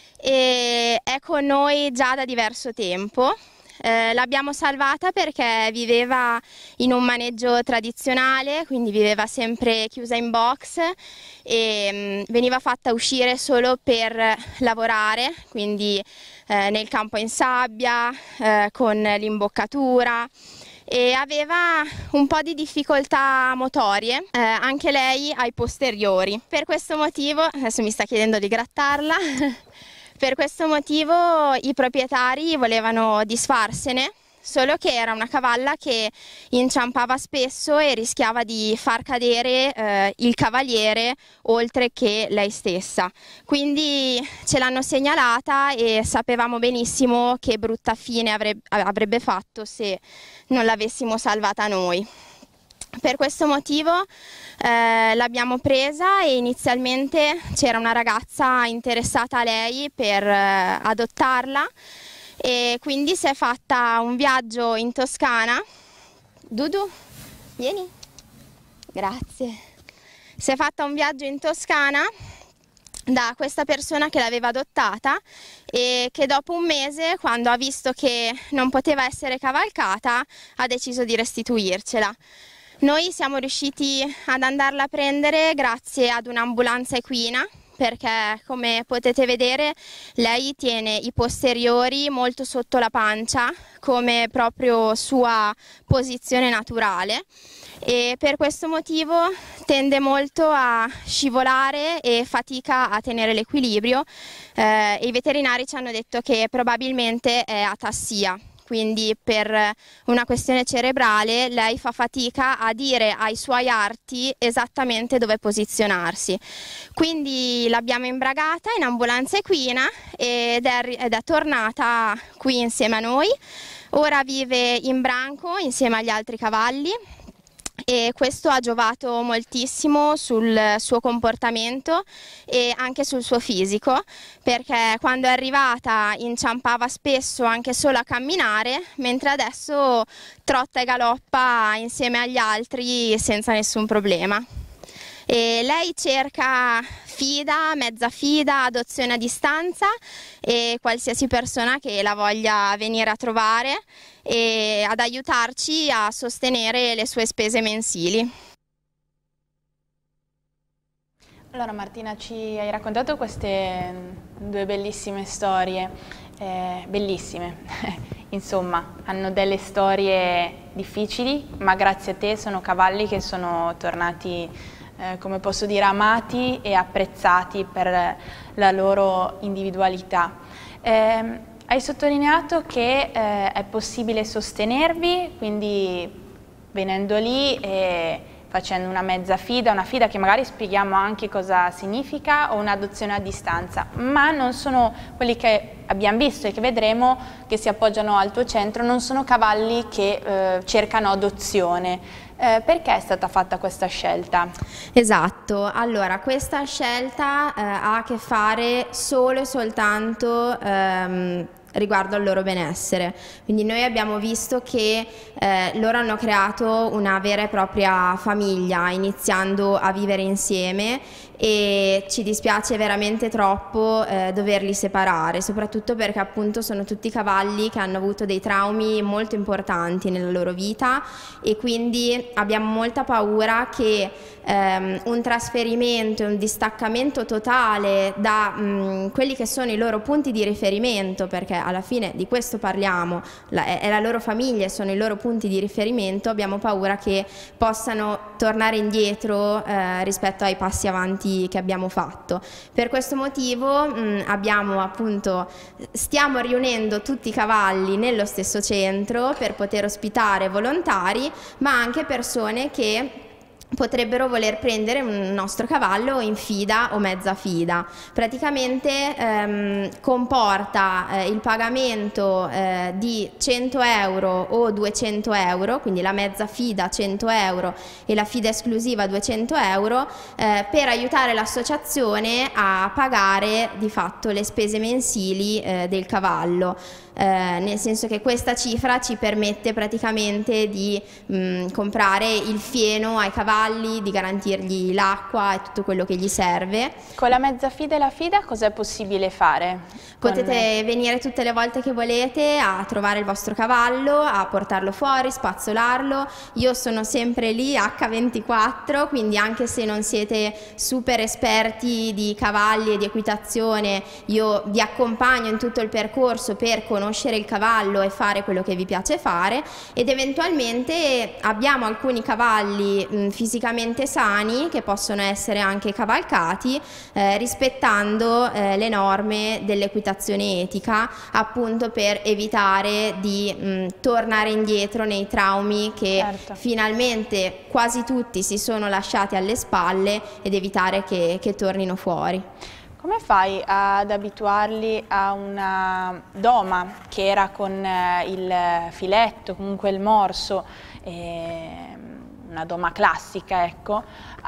e è con noi già da diverso tempo. L'abbiamo salvata perché viveva in un maneggio tradizionale, quindi viveva sempre chiusa in box e veniva fatta uscire solo per lavorare, quindi nel campo in sabbia, con l'imboccatura, e aveva un po' di difficoltà motorie, anche lei ai posteriori. Per questo motivo, adesso mi sta chiedendo di grattarla, per questo motivo i proprietari volevano disfarsene, solo che era una cavalla che inciampava spesso e rischiava di far cadere il cavaliere oltre che lei stessa. Quindi ce l'hanno segnalata e sapevamo benissimo che brutta fine avrebbe fatto se non l'avessimo salvata noi. Per questo motivo l'abbiamo presa e inizialmente c'era una ragazza interessata a lei per adottarla, e quindi si è fatta un viaggio in Toscana. Dudu, vieni. Grazie. Si è fatta un viaggio in Toscana da questa persona che l'aveva adottata e che dopo un mese, quando ha visto che non poteva essere cavalcata, ha deciso di restituircela. Noi siamo riusciti ad andarla a prendere grazie ad un'ambulanza equina, perché come potete vedere lei tiene i posteriori molto sotto la pancia come proprio sua posizione naturale, e per questo motivo tende molto a scivolare e fatica a tenere l'equilibrio. I veterinari ci hanno detto che probabilmente è atassia, quindi per una questione cerebrale lei fa fatica a dire ai suoi arti esattamente dove posizionarsi. Quindi l'abbiamo imbragata in ambulanza equina ed è tornata qui insieme a noi. Ora vive in branco insieme agli altri cavalli e questo ha giovato moltissimo sul suo comportamento e anche sul suo fisico, perché quando è arrivata inciampava spesso anche solo a camminare, mentre adesso trotta e galoppa insieme agli altri senza nessun problema. E lei cerca fida, mezza fida, adozione a distanza e qualsiasi persona che la voglia venire a trovare e ad aiutarci a sostenere le sue spese mensili. Allora Martina, ci hai raccontato queste due bellissime storie, bellissime, insomma, hanno delle storie difficili, ma grazie a te sono cavalli che sono tornati come posso dire, amati e apprezzati per la loro individualità. Hai sottolineato che è possibile sostenervi, quindi venendo lì e facendo una mezza fida, una fida che magari spieghiamo anche cosa significa, o un'adozione a distanza, ma non sono quelli che abbiamo visto e che vedremo che si appoggiano al tuo centro, non sono cavalli che cercano adozione. Perché è stata fatta questa scelta? Esatto, allora questa scelta ha a che fare solo e soltanto riguardo al loro benessere, quindi noi abbiamo visto che loro hanno creato una vera e propria famiglia iniziando a vivere insieme e ci dispiace veramente troppo doverli separare, soprattutto perché appunto sono tutti cavalli che hanno avuto dei traumi molto importanti nella loro vita e quindi abbiamo molta paura che un trasferimento e un distaccamento totale da quelli che sono i loro punti di riferimento, perché alla fine di questo parliamo, è la loro famiglia, sono i loro punti di riferimento, abbiamo paura che possano tornare indietro rispetto ai passi avanti che abbiamo fatto. Per questo motivo stiamo riunendo tutti i cavalli nello stesso centro per poter ospitare volontari, ma anche persone che potrebbero voler prendere un nostro cavallo in fida o mezza fida. Praticamente comporta il pagamento di 100 euro o 200 euro, quindi la mezza fida 100 euro e la fida esclusiva 200 euro, per aiutare l'associazione a pagare di fatto le spese mensili del cavallo. Nel senso che questa cifra ci permette praticamente di comprare il fieno ai cavalli, di garantirgli l'acqua e tutto quello che gli serve. Con la mezza fida e la fida cosa è possibile fare? Potete venire tutte le volte che volete a trovare il vostro cavallo, a portarlo fuori, spazzolarlo. Io sono sempre lì H24, quindi anche se non siete super esperti di cavalli e di equitazione, io vi accompagno in tutto il percorso per conoscere il cavallo e fare quello che vi piace fare, ed eventualmente abbiamo alcuni cavalli fisicamente sani che possono essere anche cavalcati rispettando le norme dell'equitazione etica, appunto per evitare di tornare indietro nei traumi che finalmente quasi tutti si sono lasciati alle spalle, ed evitare che tornino fuori. Come fai ad abituarli a una doma che era con il filetto, comunque il morso, una doma classica, ecco,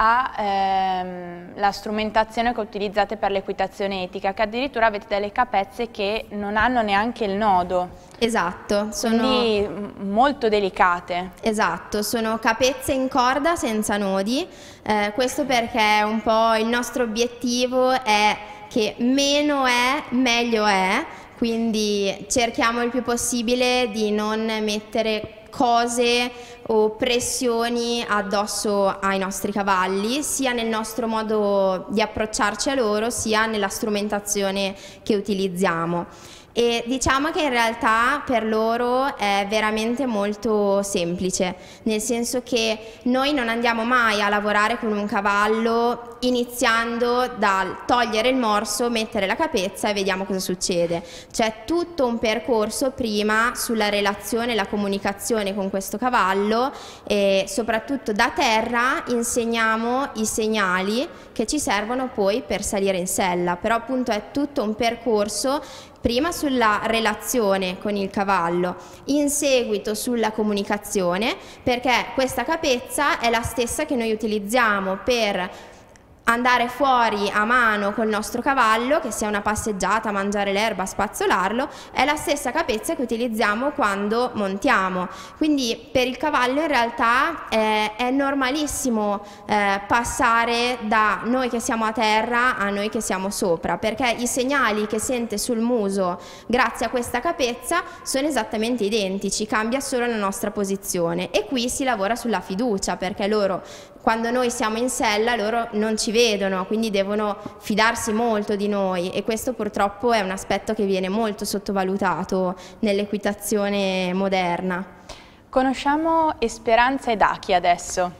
alla strumentazione che utilizzate per l'equitazione etica, che addirittura avete delle capezze che non hanno neanche il nodo. Esatto, quindi molto delicate. Esatto, sono capezze in corda senza nodi, questo perché un po' il nostro obiettivo è che meno è, meglio è, quindi cerchiamo il più possibile di non mettere cose o pressioni addosso ai nostri cavalli, sia nel nostro modo di approcciarci a loro, sia nella strumentazione che utilizziamo. E diciamo che in realtà per loro è veramente molto semplice, nel senso che noi non andiamo mai a lavorare con un cavallo iniziando dal togliere il morso, mettere la capezza e vediamo cosa succede. C'è tutto un percorso prima sulla relazione e la comunicazione con questo cavallo, e soprattutto da terra insegniamo i segnali che ci servono poi per salire in sella, però appunto è tutto un percorso prima sulla relazione con il cavallo, in seguito sulla comunicazione, perché questa capezza è la stessa che noi utilizziamo per andare fuori a mano col nostro cavallo, che sia una passeggiata, mangiare l'erba, spazzolarlo, è la stessa capezza che utilizziamo quando montiamo. Quindi per il cavallo in realtà è normalissimo passare da noi che siamo a terra a noi che siamo sopra, perché i segnali che sente sul muso grazie a questa capezza sono esattamente identici, cambia solo la nostra posizione. E qui si lavora sulla fiducia, perché loro, quando noi siamo in sella, loro non ci vedono, quindi devono fidarsi molto di noi, e questo purtroppo è un aspetto che viene molto sottovalutato nell'equitazione moderna. Conosciamo Esperanza ed Aki adesso.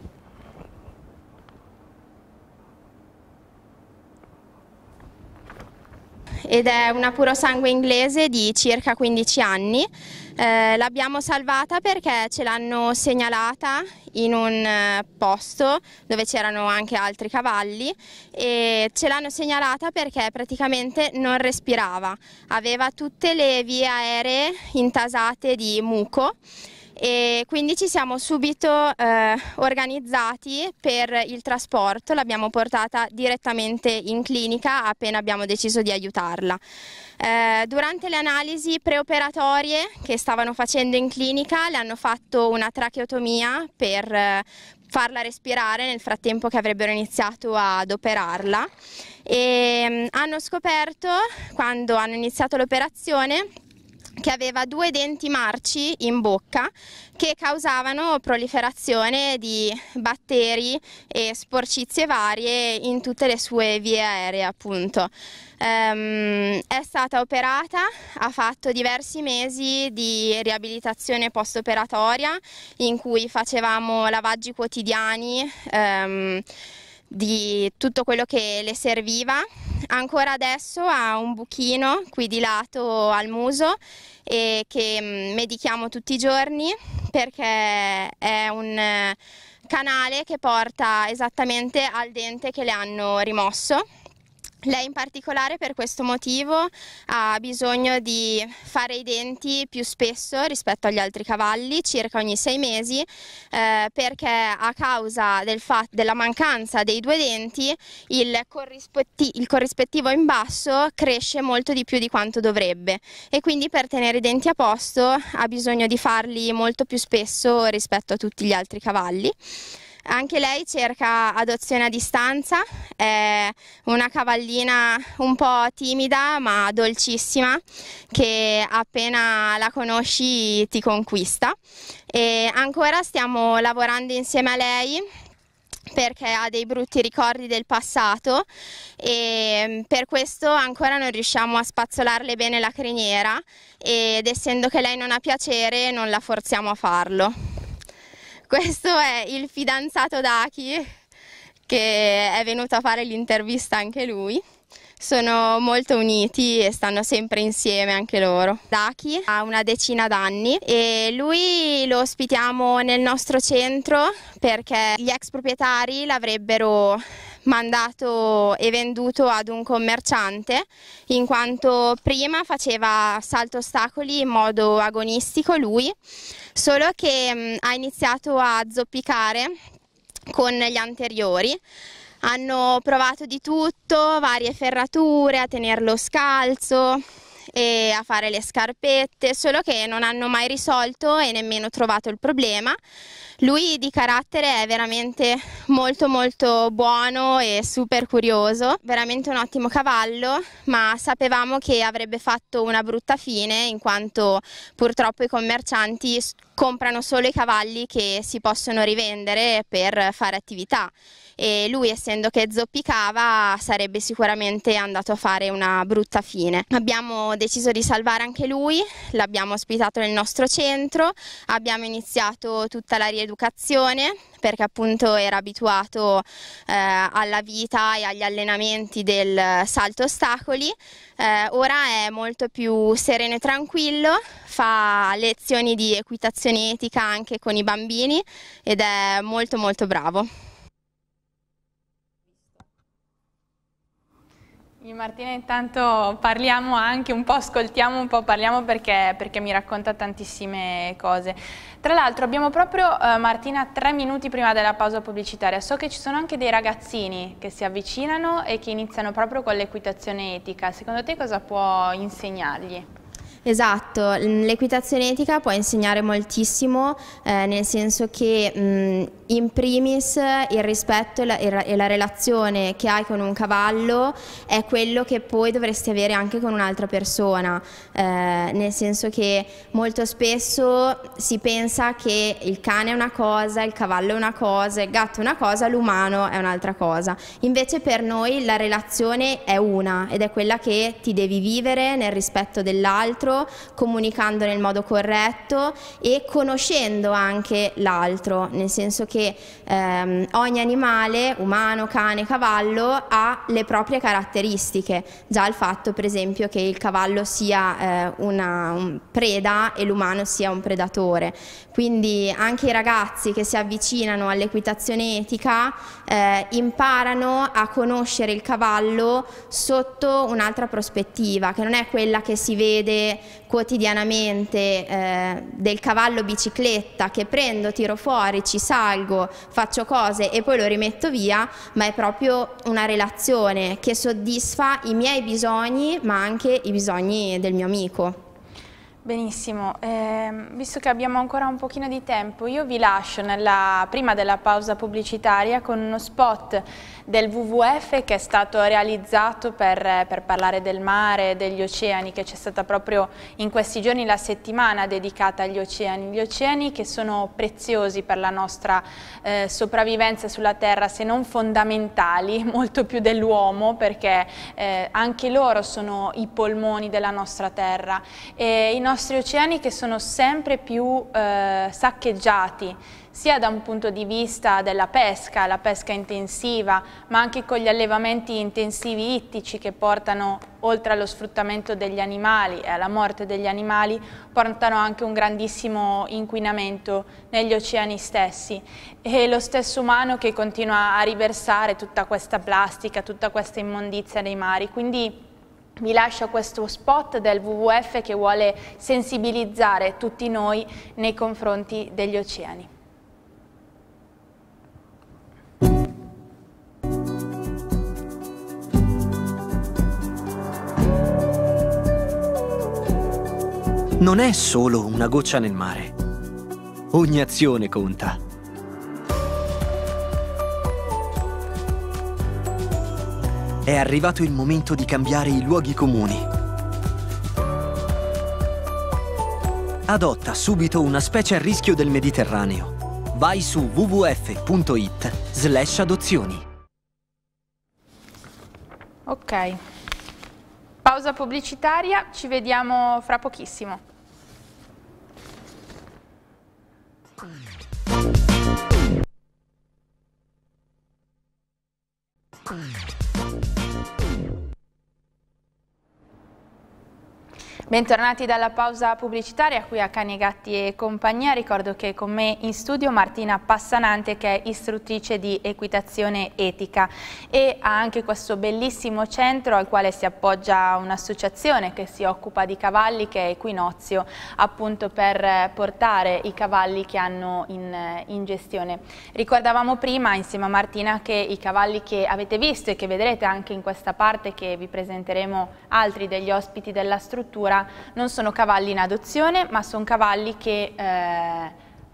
Ed è una purosangue inglese di circa 15 anni. L'abbiamo salvata perché ce l'hanno segnalata in un posto dove c'erano anche altri cavalli, e ce l'hanno segnalata perché praticamente non respirava, aveva tutte le vie aeree intasate di muco, e quindi ci siamo subito organizzati per il trasporto. L'abbiamo portata direttamente in clinica appena abbiamo deciso di aiutarla. Durante le analisi preoperatorie che stavano facendo in clinica le hanno fatto una tracheotomia per farla respirare nel frattempo che avrebbero iniziato ad operarla, e hanno scoperto, quando hanno iniziato l'operazione, che aveva 2 denti marci in bocca che causavano proliferazione di batteri e sporcizie varie in tutte le sue vie aeree, appunto. È stata operata, ha fatto diversi mesi di riabilitazione post-operatoria in cui facevamo lavaggi quotidiani di tutto quello che le serviva. Ancora adesso ha un buchino qui di lato al muso e che medichiamo tutti i giorni, perché è un canale che porta esattamente al dente che le hanno rimosso. Lei in particolare per questo motivo ha bisogno di fare i denti più spesso rispetto agli altri cavalli, circa ogni 6 mesi, perché a causa della mancanza dei 2 denti il corrispettivo in basso cresce molto di più di quanto dovrebbe, e quindi per tenere i denti a posto ha bisogno di farli molto più spesso rispetto a tutti gli altri cavalli. Anche lei cerca adozione a distanza, è una cavallina un po' timida ma dolcissima, che appena la conosci ti conquista, e ancora stiamo lavorando insieme a lei perché ha dei brutti ricordi del passato, e per questo ancora non riusciamo a spazzolarle bene la criniera, ed essendo che lei non ha piacere non la forziamo a farlo. Questo è il fidanzato d'Aki, che è venuto a fare l'intervista anche lui. Sono molto uniti e stanno sempre insieme anche loro. Aki ha una decina d'anni e lui lo ospitiamo nel nostro centro perché gli ex proprietari l'avrebbero mandato e venduto ad un commerciante, in quanto prima faceva salto ostacoli in modo agonistico lui, solo che ha iniziato a zoppicare con gli anteriori. Hanno provato di tutto, varie ferrature, a tenerlo scalzo e a fare le scarpette, solo che non hanno mai risolto e nemmeno trovato il problema. Lui di carattere è veramente molto buono e super curioso, veramente un ottimo cavallo, ma sapevamo che avrebbe fatto una brutta fine, in quanto purtroppo i commercianti comprano solo i cavalli che si possono rivendere per fare attività, e lui, essendo che zoppicava, sarebbe sicuramente andato a fare una brutta fine. Abbiamo deciso di salvare anche lui, l'abbiamo ospitato nel nostro centro, abbiamo iniziato tutta la rieducazione perché appunto era abituato alla vita e agli allenamenti del salto ostacoli. Ora è molto più sereno e tranquillo, fa lezioni di equitazione etica anche con i bambini ed è molto molto bravo. Martina, intanto parliamo anche un po', ascoltiamo un po', parliamo perché mi racconta tantissime cose. Tra l'altro abbiamo proprio, Martina, 3 minuti prima della pausa pubblicitaria. So che ci sono anche dei ragazzini che si avvicinano e che iniziano proprio con l'equitazione etica. Secondo te cosa può insegnargli? Esatto, l'equitazione etica può insegnare moltissimo, nel senso che in primis il rispetto e la relazione che hai con un cavallo è quello che poi dovresti avere anche con un'altra persona, nel senso che molto spesso si pensa che il cane è una cosa, il cavallo è una cosa, il gatto è una cosa, l'umano è un'altra cosa. Invece per noi la relazione è una ed è quella che ti devi vivere nel rispetto dell'altro, comunicando nel modo corretto e conoscendo anche l'altro, nel senso che ogni animale, umano, cane, cavallo, ha le proprie caratteristiche. Già il fatto per esempio che il cavallo sia una preda e l'umano sia un predatore. Quindi anche i ragazzi che si avvicinano all'equitazione etica imparano a conoscere il cavallo sotto un'altra prospettiva, che non è quella che si vede quotidianamente del cavallo bicicletta che prendo, tiro fuori, ci salgo, faccio cose e poi lo rimetto via, ma è proprio una relazione che soddisfa i miei bisogni ma anche i bisogni del mio amico. Benissimo, visto che abbiamo ancora un pochino di tempo, io vi lascio prima della pausa pubblicitaria con uno spot del WWF che è stato realizzato per parlare del mare e degli oceani, che c'è stata proprio in questi giorni la settimana dedicata agli oceani. Gli oceani che sono preziosi per la nostra sopravvivenza sulla Terra, se non fondamentali, molto più dell'uomo, perché anche loro sono i polmoni della nostra Terra. E i nostri oceani che sono sempre più saccheggiati, sia da un punto di vista della pesca, la pesca intensiva, ma anche con gli allevamenti intensivi ittici che portano, oltre allo sfruttamento degli animali e alla morte degli animali, portano anche un grandissimo inquinamento negli oceani stessi. E lo stesso umano che continua a riversare tutta questa plastica, tutta questa immondizia nei mari. Quindi vi lascio questo spot del WWF che vuole sensibilizzare tutti noi nei confronti degli oceani. Non è solo una goccia nel mare. Ogni azione conta. È arrivato il momento di cambiare i luoghi comuni. Adotta subito una specie a rischio del Mediterraneo. Vai su www.it/adozioni. Ok. Pausa pubblicitaria, ci vediamo fra pochissimo. Bentornati dalla pausa pubblicitaria qui a Cani, Gatti e Compagnia. Ricordo che con me in studio Martina Passanante, che è istruttrice di equitazione etica e ha anche questo bellissimo centro al quale si appoggia un'associazione che si occupa di cavalli, che è Equinozio, appunto per portare i cavalli che hanno in gestione. Ricordavamo prima insieme a Martina che i cavalli che avete visto e che vedrete anche in questa parte, che vi presenteremo altri degli ospiti della struttura, non sono cavalli in adozione, ma sono cavalli che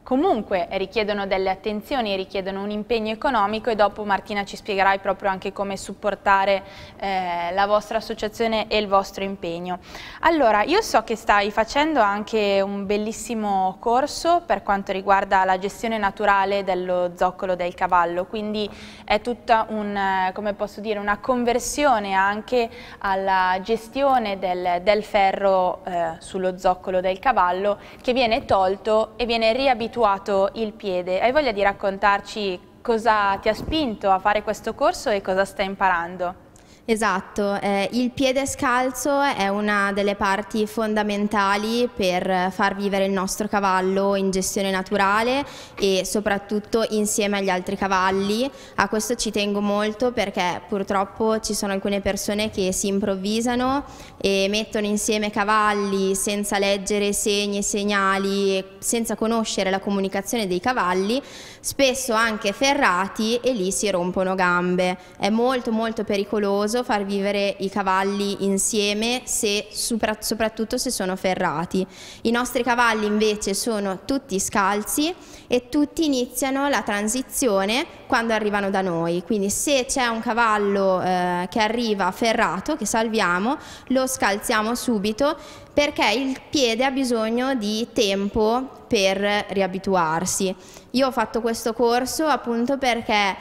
comunque richiedono delle attenzioni, richiedono un impegno economico, e dopo Martina ci spiegherai proprio anche come supportare la vostra associazione e il vostro impegno. Allora, io so che stai facendo anche un bellissimo corso per quanto riguarda la gestione naturale dello zoccolo del cavallo, quindi è tutta come posso dire, una conversione anche alla gestione del ferro sullo zoccolo del cavallo, che viene tolto e viene riabituato il piede. Hai voglia di raccontarci cosa ti ha spinto a fare questo corso e cosa stai imparando? Esatto, il piede scalzo è una delle parti fondamentali per far vivere il nostro cavallo in gestione naturale e soprattutto insieme agli altri cavalli. A questo ci tengo molto perché purtroppo ci sono alcune persone che si improvvisano e mettono insieme cavalli senza leggere segni e segnali, senza conoscere la comunicazione dei cavalli, spesso anche ferrati, e lì si rompono gambe. È molto molto pericoloso far vivere i cavalli insieme, soprattutto se sono ferrati. I nostri cavalli invece sono tutti scalzi e tutti iniziano la transizione quando arrivano da noi, quindi se c'è un cavallo che arriva ferrato, che salviamo, lo scalziamo subito, perché il piede ha bisogno di tempo per riabituarsi. Io ho fatto questo corso appunto perché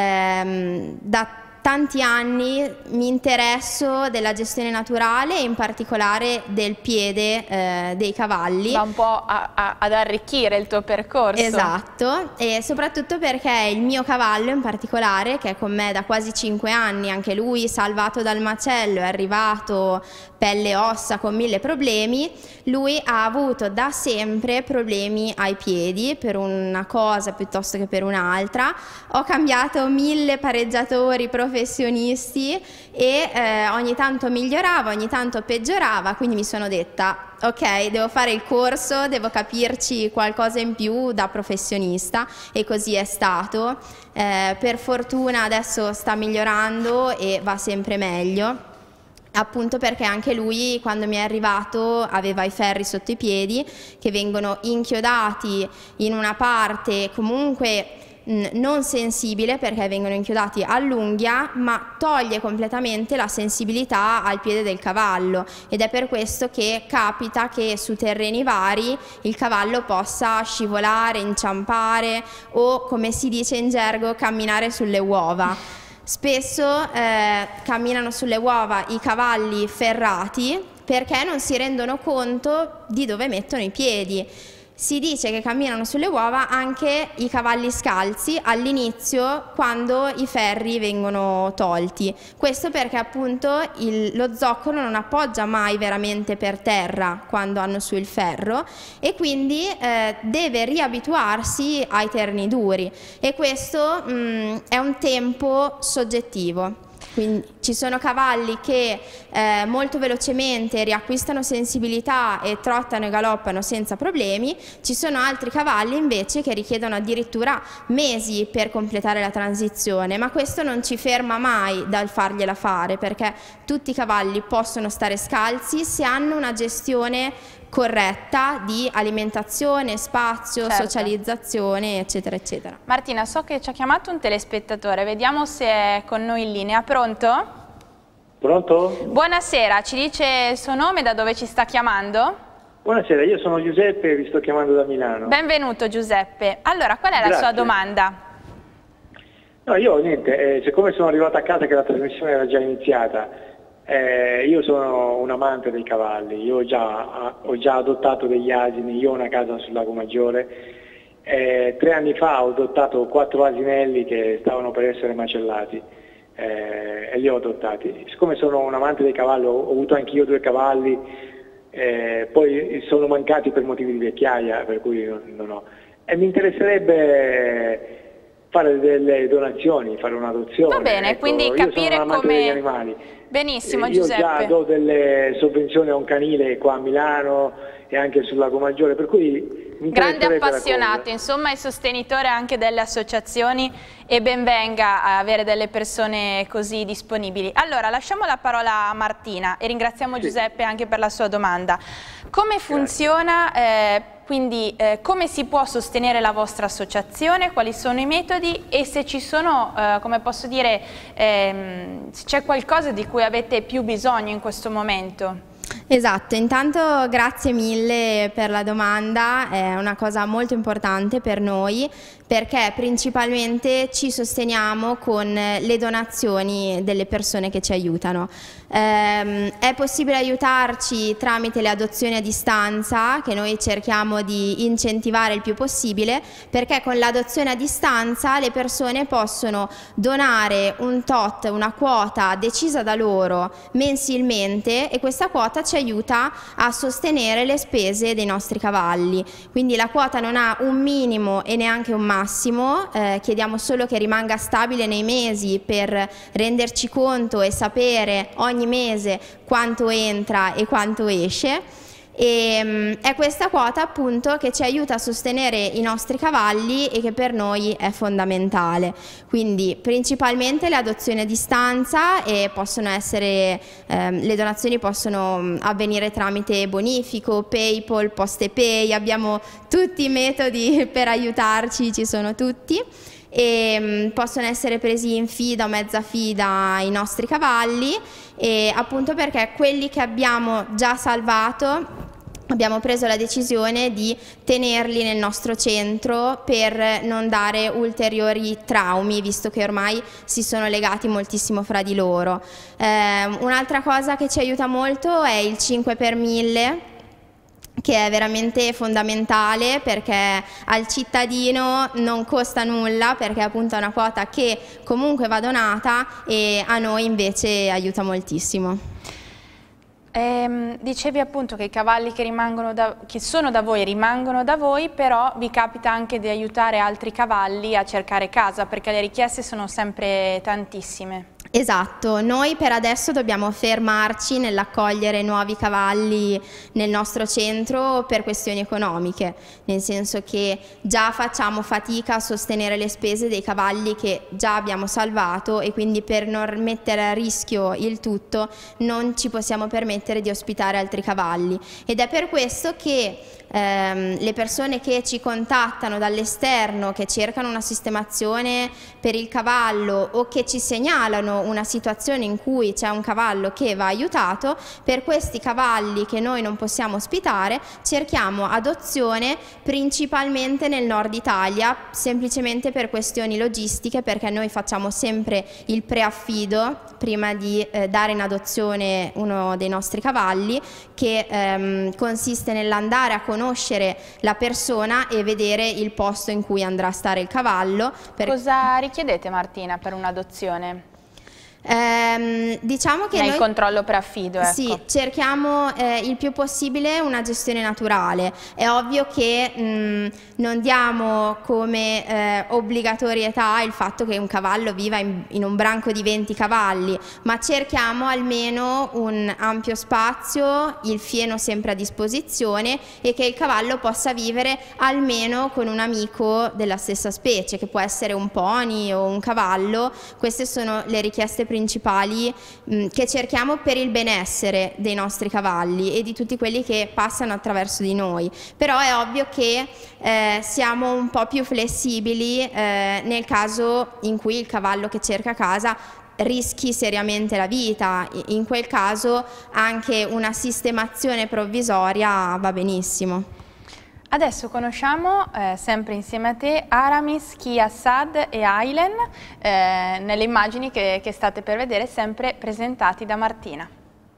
da tanti anni mi interesso della gestione naturale e in particolare del piede dei cavalli. Va un po' ad arricchire il tuo percorso. Esatto, e soprattutto perché il mio cavallo in particolare, che è con me da quasi 5 anni, anche lui salvato dal macello, è arrivato pelle e ossa con 1000 problemi, lui ha avuto da sempre problemi ai piedi per una cosa piuttosto che per un'altra. Ho cambiato 1000 pareggiatori professionisti e ogni tanto migliorava, ogni tanto peggiorava, quindi mi sono detta ok, devo fare il corso, devo capirci qualcosa in più da professionista, e così è stato. Per fortuna adesso sta migliorando e va sempre meglio, appunto perché anche lui quando mi è arrivato aveva i ferri sotto i piedi che vengono inchiodati in una parte comunque non sensibile, perché vengono inchiodati all'unghia, ma toglie completamente la sensibilità al piede del cavallo, ed è per questo che capita che su terreni vari il cavallo possa scivolare, inciampare o, come si dice in gergo, camminare sulle uova. Spesso camminano sulle uova i cavalli ferrati perché non si rendono conto di dove mettono i piedi. Si dice che camminano sulle uova anche i cavalli scalzi all'inizio, quando i ferri vengono tolti. Questo perché appunto lo zoccolo non appoggia mai veramente per terra quando hanno su il ferro, e quindi deve riabituarsi ai terni duri, e questo è un tempo soggettivo. Quindi ci sono cavalli che molto velocemente riacquistano sensibilità e trottano e galoppano senza problemi, ci sono altri cavalli invece che richiedono addirittura mesi per completare la transizione, ma questo non ci ferma mai dal fargliela fare, perché tutti i cavalli possono stare scalzi se hanno una gestione corretta di alimentazione, spazio, certo, socializzazione, eccetera eccetera. Martina, so che ci ha chiamato un telespettatore, vediamo se è con noi in linea. Pronto? Pronto? Buonasera, ci dice il suo nome, da dove ci sta chiamando? Buonasera, io sono Giuseppe e vi sto chiamando da Milano. Benvenuto Giuseppe. Allora, qual è la sua domanda? No, io niente, siccome sono arrivato a casa che la trasmissione era già iniziata, io sono un amante dei cavalli, io ho già adottato degli asini, io ho una casa sul Lago Maggiore, 3 anni fa ho adottato 4 asinelli che stavano per essere macellati e li ho adottati. Siccome sono un amante dei cavalli, ho avuto anch'io 2 cavalli, poi sono mancati per motivi di vecchiaia, per cui non ho. E mi interesserebbe fare delle donazioni, fare un'adozione. Va bene, ecco, quindi capire io sono un amante degli come... animali. Benissimo, io Giuseppe. già do delle sovvenzioni a un canile qua a Milano e anche sul Lago Maggiore, per cui Grande appassionato, insomma è sostenitore anche delle associazioni e ben venga a avere delle persone così disponibili. Allora lasciamo la parola a Martina e ringraziamo Giuseppe anche per la sua domanda. Come funziona, quindi come si può sostenere la vostra associazione, quali sono i metodi e se ci sono, come posso dire, se c'è qualcosa di cui avete più bisogno in questo momento? Esatto, intanto grazie mille per la domanda, è una cosa molto importante per noi perché principalmente ci sosteniamo con le donazioni delle persone che ci aiutano. È possibile aiutarci tramite le adozioni a distanza che noi cerchiamo di incentivare il più possibile perché con l'adozione a distanza le persone possono donare un tot, una quota decisa da loro mensilmente e questa quota ci aiuta a sostenere le spese dei nostri cavalli. Quindi la quota non ha un minimo e neanche un massimo, chiediamo solo che rimanga stabile nei mesi per renderci conto e sapere ogni mese quanto entra e quanto esce. E è questa quota appunto che ci aiuta a sostenere i nostri cavalli e che per noi è fondamentale. Quindi principalmente le adozioni a distanza e possono essere, le donazioni possono avvenire tramite bonifico, PayPal, PostePay, abbiamo tutti i metodi per aiutarci, ci sono tutti. E possono essere presi in fida o mezza fida i nostri cavalli e appunto perché quelli che abbiamo già salvato abbiamo preso la decisione di tenerli nel nostro centro per non dare ulteriori traumi visto che ormai si sono legati moltissimo fra di loro. Un'altra cosa che ci aiuta molto è il 5 per 1000 che è veramente fondamentale perché al cittadino non costa nulla perché appunto è una quota che comunque va donata e a noi invece aiuta moltissimo. Dicevi appunto che i cavalli che sono da voi rimangono da voi, però vi capita anche di aiutare altri cavalli a cercare casa perché le richieste sono sempre tantissime. Esatto, noi per adesso dobbiamo fermarci nell'accogliere nuovi cavalli nel nostro centro per questioni economiche, nel senso che già facciamo fatica a sostenere le spese dei cavalli che già abbiamo salvato e quindi per non mettere a rischio il tutto non ci possiamo permettere di ospitare altri cavalli ed è per questo che le persone che ci contattano dall'esterno, che cercano una sistemazione per il cavallo o che ci segnalano una situazione in cui c'è un cavallo che va aiutato, per questi cavalli che noi non possiamo ospitare cerchiamo adozione principalmente nel nord Italia, semplicemente per questioni logistiche perché noi facciamo sempre il preaffido prima di dare in adozione uno dei nostri cavalli che consiste nell'andare a conoscere la persona e vedere il posto in cui andrà a stare il cavallo. Cosa richiedete Martina per un'adozione? Diciamo che nel controllo preaffido, ecco. Sì, cerchiamo il più possibile una gestione naturale. È ovvio che non diamo come obbligatorietà il fatto che un cavallo viva in un branco di 20 cavalli, ma cerchiamo almeno un ampio spazio, il fieno sempre a disposizione e che il cavallo possa vivere almeno con un amico della stessa specie, che può essere un pony o un cavallo. Queste sono le richieste principali che cerchiamo per il benessere dei nostri cavalli e di tutti quelli che passano attraverso di noi. Però è ovvio che siamo un po' più flessibili nel caso in cui il cavallo che cerca casa rischi seriamente la vita. In quel caso anche una sistemazione provvisoria va benissimo. Adesso conosciamo, sempre insieme a te, Aramis, Kia, Sad e Ailen, nelle immagini che state per vedere, sempre presentati da Martina.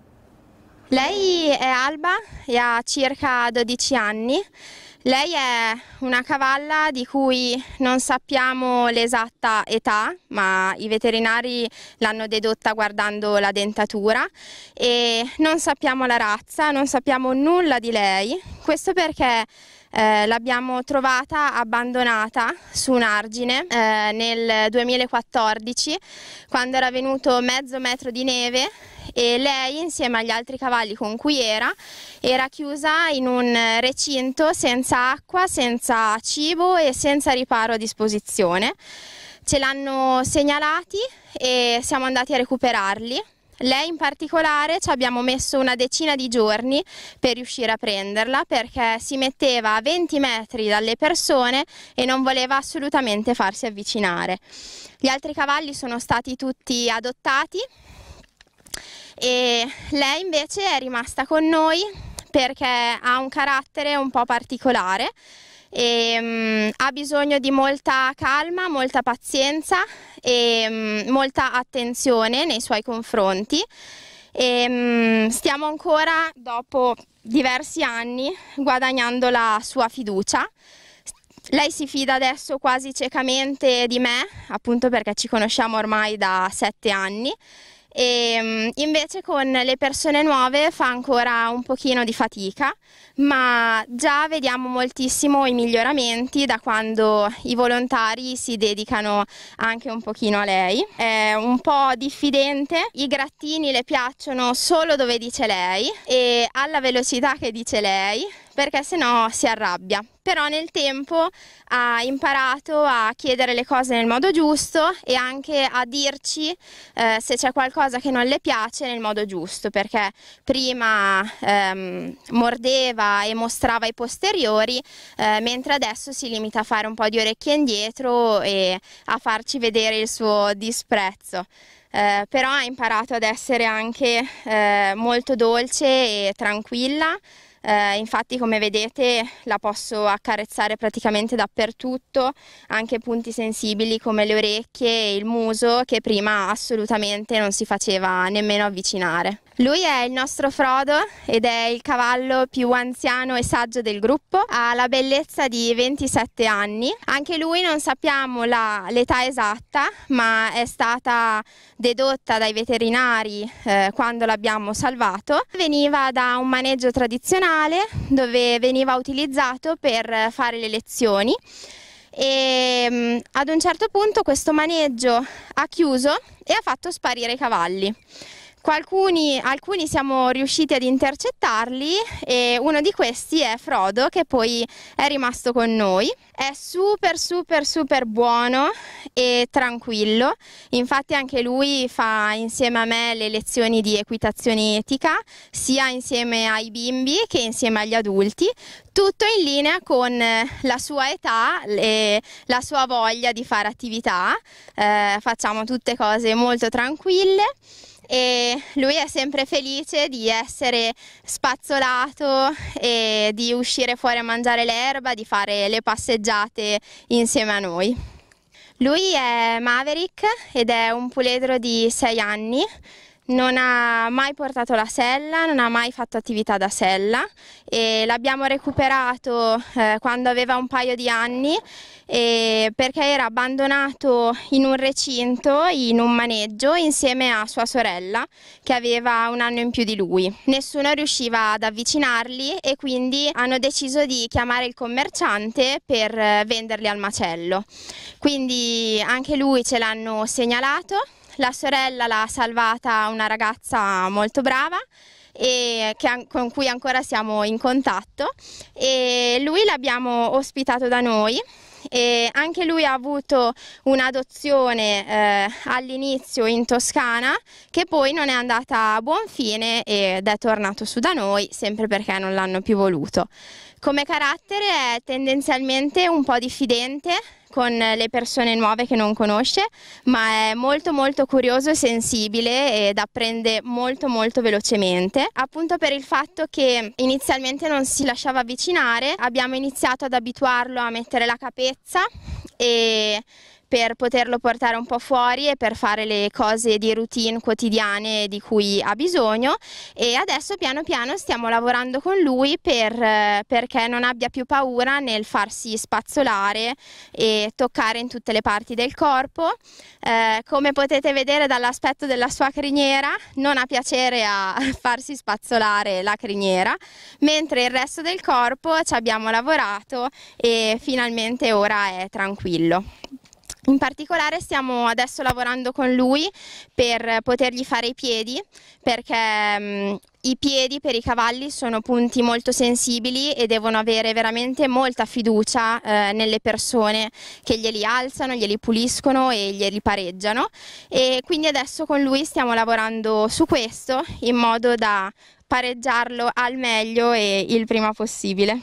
Lei è Alba e ha circa 12 anni. Lei è una cavalla di cui non sappiamo l'esatta età, ma i veterinari l'hanno dedotta guardando la dentatura e non sappiamo la razza, non sappiamo nulla di lei. Questo perché L'abbiamo trovata abbandonata su un argine nel 2014, quando era venuto mezzo metro di neve e lei, insieme agli altri cavalli con cui era chiusa in un recinto senza acqua, senza cibo e senza riparo a disposizione. Ce l'hanno segnalati e siamo andati a recuperarli. Lei in particolare ci abbiamo messo una decina di giorni per riuscire a prenderla, perché si metteva a 20 metri dalle persone e non voleva assolutamente farsi avvicinare. Gli altri cavalli sono stati tutti adottati e lei invece è rimasta con noi perché ha un carattere un po' particolare e ha bisogno di molta calma, molta pazienza e molta attenzione nei suoi confronti e stiamo ancora, dopo diversi anni, guadagnando la sua fiducia. Lei si fida adesso quasi ciecamente di me, appunto perché ci conosciamo ormai da 7 anni. E invece con le persone nuove fa ancora un pochino di fatica, ma già vediamo moltissimo i miglioramenti da quando i volontari si dedicano anche un pochino a lei. È un po' diffidente, i grattini le piacciono solo dove dice lei e alla velocità che dice lei, perché sennò si arrabbia. Però nel tempo ha imparato a chiedere le cose nel modo giusto e anche a dirci se c'è qualcosa che non le piace nel modo giusto, perché prima mordeva e mostrava i posteriori, mentre adesso si limita a fare un po' di orecchie indietro e a farci vedere il suo disprezzo. Però ha imparato ad essere anche molto dolce e tranquilla. Infatti, come vedete, la posso accarezzare praticamente dappertutto, anche punti sensibili come le orecchie e il muso, che prima assolutamente non si faceva nemmeno avvicinare. Lui è il nostro Frodo ed è il cavallo più anziano e saggio del gruppo, ha la bellezza di 27 anni. Anche lui non sappiamo l'età esatta, ma è stata dedotta dai veterinari quando l'abbiamo salvato. Veniva da un maneggio tradizionale dove veniva utilizzato per fare le lezioni. E ad un certo punto questo maneggio ha chiuso e ha fatto sparire i cavalli. Alcuni siamo riusciti ad intercettarli e uno di questi è Frodo, che poi è rimasto con noi. È super buono e tranquillo, infatti anche lui fa insieme a me le lezioni di equitazione etica, sia insieme ai bimbi che insieme agli adulti, tutto in linea con la sua età e la sua voglia di fare attività. Facciamo tutte cose molto tranquille. E lui è sempre felice di essere spazzolato e di uscire fuori a mangiare l'erba, di fare le passeggiate insieme a noi. Lui è Maverick ed è un puledro di 6 anni. Non ha mai portato la sella, non ha mai fatto attività da sella e l'abbiamo recuperato quando aveva un paio di anni perché era abbandonato in un recinto, in un maneggio, insieme a sua sorella che aveva un anno in più di lui. Nessuno riusciva ad avvicinarli e quindi hanno deciso di chiamare il commerciante per venderli al macello. Quindi anche lui ce l'hanno segnalato. La sorella l'ha salvata una ragazza molto brava e con cui ancora siamo in contatto, e lui l'abbiamo ospitato da noi. E anche lui ha avuto un'adozione all'inizio in Toscana, che poi non è andata a buon fine ed è tornato su da noi, sempre perché non l'hanno più voluto. Come carattere è tendenzialmente un po' diffidente con le persone nuove che non conosce, ma è molto curioso e sensibile ed apprende molto velocemente. Appunto per il fatto che inizialmente non si lasciava avvicinare, abbiamo iniziato ad abituarlo a mettere la capezza e per poterlo portare un po' fuori e per fare le cose di routine quotidiane di cui ha bisogno, e adesso piano piano stiamo lavorando con lui perché non abbia più paura nel farsi spazzolare e toccare in tutte le parti del corpo. Come potete vedere dall'aspetto della sua criniera, non ha piacere a farsi spazzolare la criniera, mentre il resto del corpo ci abbiamo lavorato e finalmente ora è tranquillo. In particolare stiamo adesso lavorando con lui per potergli fare i piedi, perché i piedi per i cavalli sono punti molto sensibili e devono avere veramente molta fiducia nelle persone che glieli alzano, glieli puliscono e glieli pareggiano, e quindi adesso con lui stiamo lavorando su questo in modo da pareggiarlo al meglio e il prima possibile.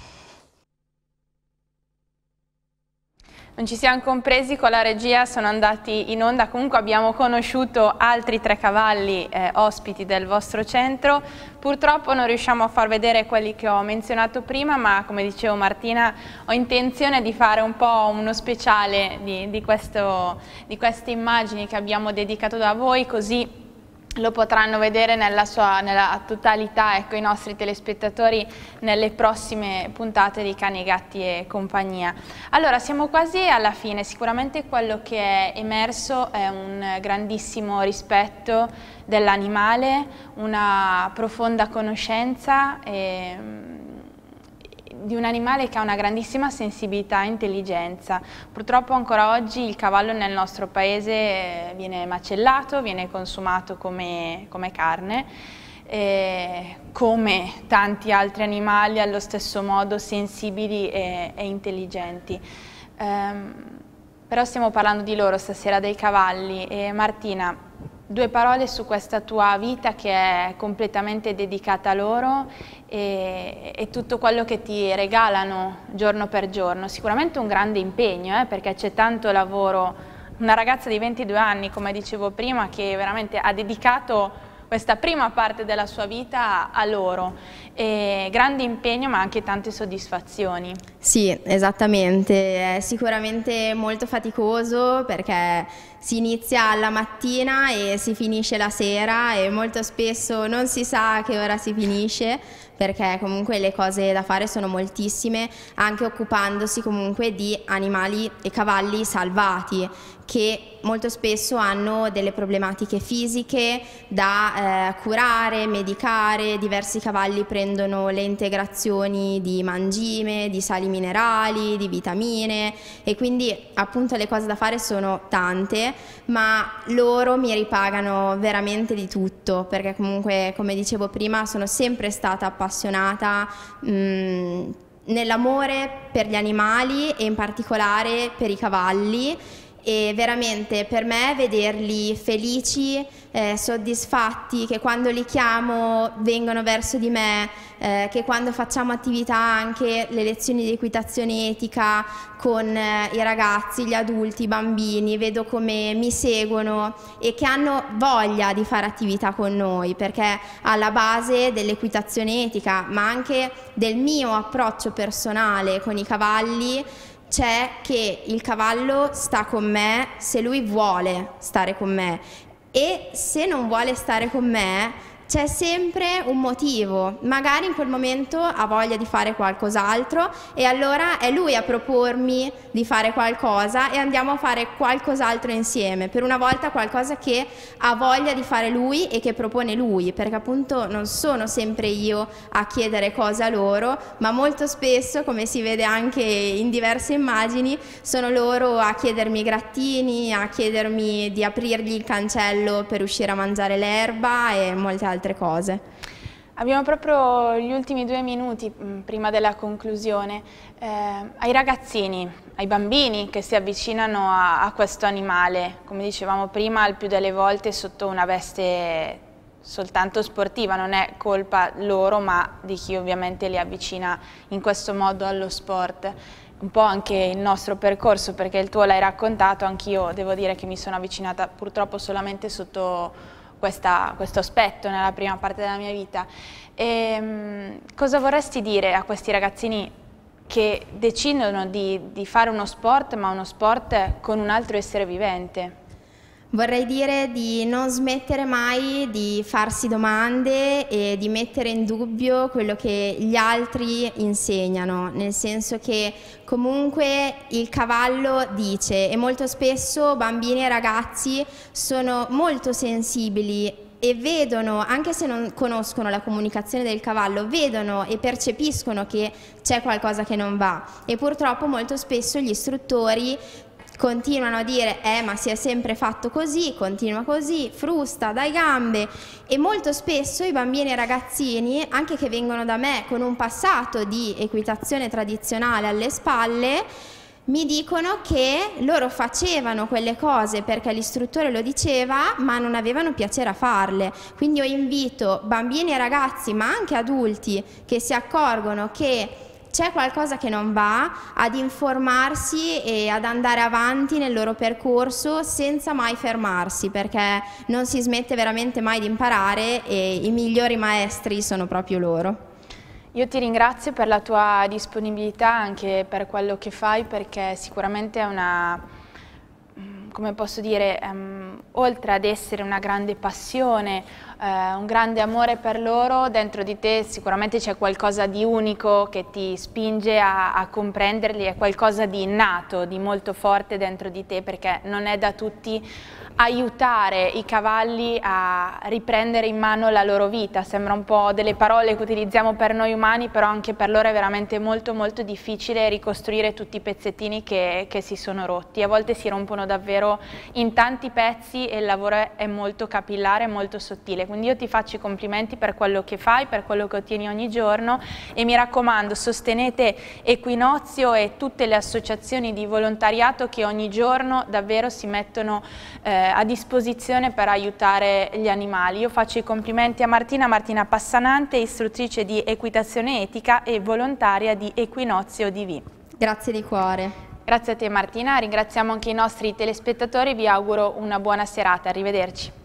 Non ci siamo compresi, con la regia sono andati in onda, comunque abbiamo conosciuto altri 3 cavalli ospiti del vostro centro. Purtroppo non riusciamo a far vedere quelli che ho menzionato prima, ma come dicevo Martina, ho intenzione di fare un po' uno speciale di queste immagini che abbiamo dedicato da voi, così lo potranno vedere nella totalità, ecco, i nostri telespettatori nelle prossime puntate di Cani, Gatti e Compagnia. Allora, siamo quasi alla fine. Sicuramente quello che è emerso è un grandissimo rispetto dell'animale, una profonda conoscenza di un animale che ha una grandissima sensibilità e intelligenza. Purtroppo ancora oggi il cavallo nel nostro paese viene macellato, viene consumato come carne, come tanti altri animali allo stesso modo sensibili e intelligenti. Però stiamo parlando di loro stasera, dei cavalli. E Martina, 2 parole su questa tua vita che è completamente dedicata a loro e tutto quello che ti regalano giorno per giorno. Sicuramente un grande impegno, perché c'è tanto lavoro. Una ragazza di 22 anni, come dicevo prima, che veramente ha dedicato questa prima parte della sua vita a loro. Grande impegno, ma anche tante soddisfazioni. Sì, esattamente, è sicuramente molto faticoso perché si inizia alla mattina e si finisce la sera e molto spesso non si sa a che ora si finisce, perché comunque le cose da fare sono moltissime, anche occupandosi comunque di animali e cavalli salvati che molto spesso hanno delle problematiche fisiche da curare, medicare. Diversi cavalli prendono le integrazioni di mangime, di sali minerali, di vitamine, e quindi appunto le cose da fare sono tante, ma loro mi ripagano veramente di tutto, perché comunque, come dicevo prima, sono sempre stata appassionata nell'amore per gli animali e in particolare per i cavalli. E veramente per me vederli felici, soddisfatti, che quando li chiamo vengono verso di me, che quando facciamo attività, anche le lezioni di equitazione etica con i ragazzi, gli adulti, i bambini, vedo come mi seguono e che hanno voglia di fare attività con noi, perché alla base dell'equitazione etica, ma anche del mio approccio personale con i cavalli, c'è che il cavallo sta con me se lui vuole stare con me, e se non vuole stare con me c'è sempre un motivo, magari in quel momento ha voglia di fare qualcos'altro e allora è lui a propormi di fare qualcosa e andiamo a fare qualcos'altro insieme, per una volta qualcosa che ha voglia di fare lui e che propone lui, perché appunto non sono sempre io a chiedere cose a loro, ma molto spesso, come si vede anche in diverse immagini, sono loro a chiedermi grattini, a chiedermi di aprirgli il cancello per uscire a mangiare l'erba e molte altre cose. Abbiamo proprio gli ultimi 2 minuti prima della conclusione. Ai ragazzini, ai bambini che si avvicinano a questo animale, come dicevamo prima, il più delle volte sotto una veste soltanto sportiva, non è colpa loro ma di chi ovviamente li avvicina in questo modo allo sport. Un po' anche il nostro percorso, perché il tuo l'hai raccontato, anch'io devo dire che mi sono avvicinata purtroppo solamente sotto questo aspetto nella prima parte della mia vita. Cosa vorresti dire a questi ragazzini che decidono di fare uno sport, ma uno sport con un altro essere vivente? Vorrei dire di non smettere mai di farsi domande e di mettere in dubbio quello che gli altri insegnano, nel senso che comunque il cavallo dice, e molto spesso bambini e ragazzi sono molto sensibili e vedono, anche se non conoscono la comunicazione del cavallo, vedono e percepiscono che c'è qualcosa che non va, e purtroppo molto spesso gli istruttori continuano a dire ma si è sempre fatto così, continua così, frusta, dai gambe, e molto spesso i bambini e ragazzini, anche che vengono da me con un passato di equitazione tradizionale alle spalle, mi dicono che loro facevano quelle cose perché l'istruttore lo diceva, ma non avevano piacere a farle. Quindi io invito bambini e ragazzi, ma anche adulti, che si accorgono che c'è qualcosa che non va, ad informarsi e ad andare avanti nel loro percorso senza mai fermarsi, perché non si smette veramente mai di imparare e i migliori maestri sono proprio loro. Io ti ringrazio per la tua disponibilità, anche per quello che fai, perché sicuramente è una, come posso dire, oltre ad essere una grande passione, un grande amore per loro, dentro di te sicuramente c'è qualcosa di unico che ti spinge a comprenderli, è qualcosa di innato, di molto forte dentro di te, perché non è da tutti aiutare i cavalli a riprendere in mano la loro vita. Sembra un po' delle parole che utilizziamo per noi umani, però anche per loro è veramente molto molto difficile ricostruire tutti i pezzettini che si sono rotti. A volte si rompono davvero in tanti pezzi e il lavoro è molto capillare, molto sottile. Quindi io ti faccio i complimenti per quello che fai, per quello che ottieni ogni giorno, e mi raccomando, sostenete Equinozio e tutte le associazioni di volontariato che ogni giorno davvero si mettono a disposizione per aiutare gli animali. Io faccio i complimenti a Martina Passanante, istruttrice di equitazione etica e volontaria di Equinozio DV. Grazie di cuore. Grazie a te Martina, ringraziamo anche i nostri telespettatori, vi auguro una buona serata, arrivederci.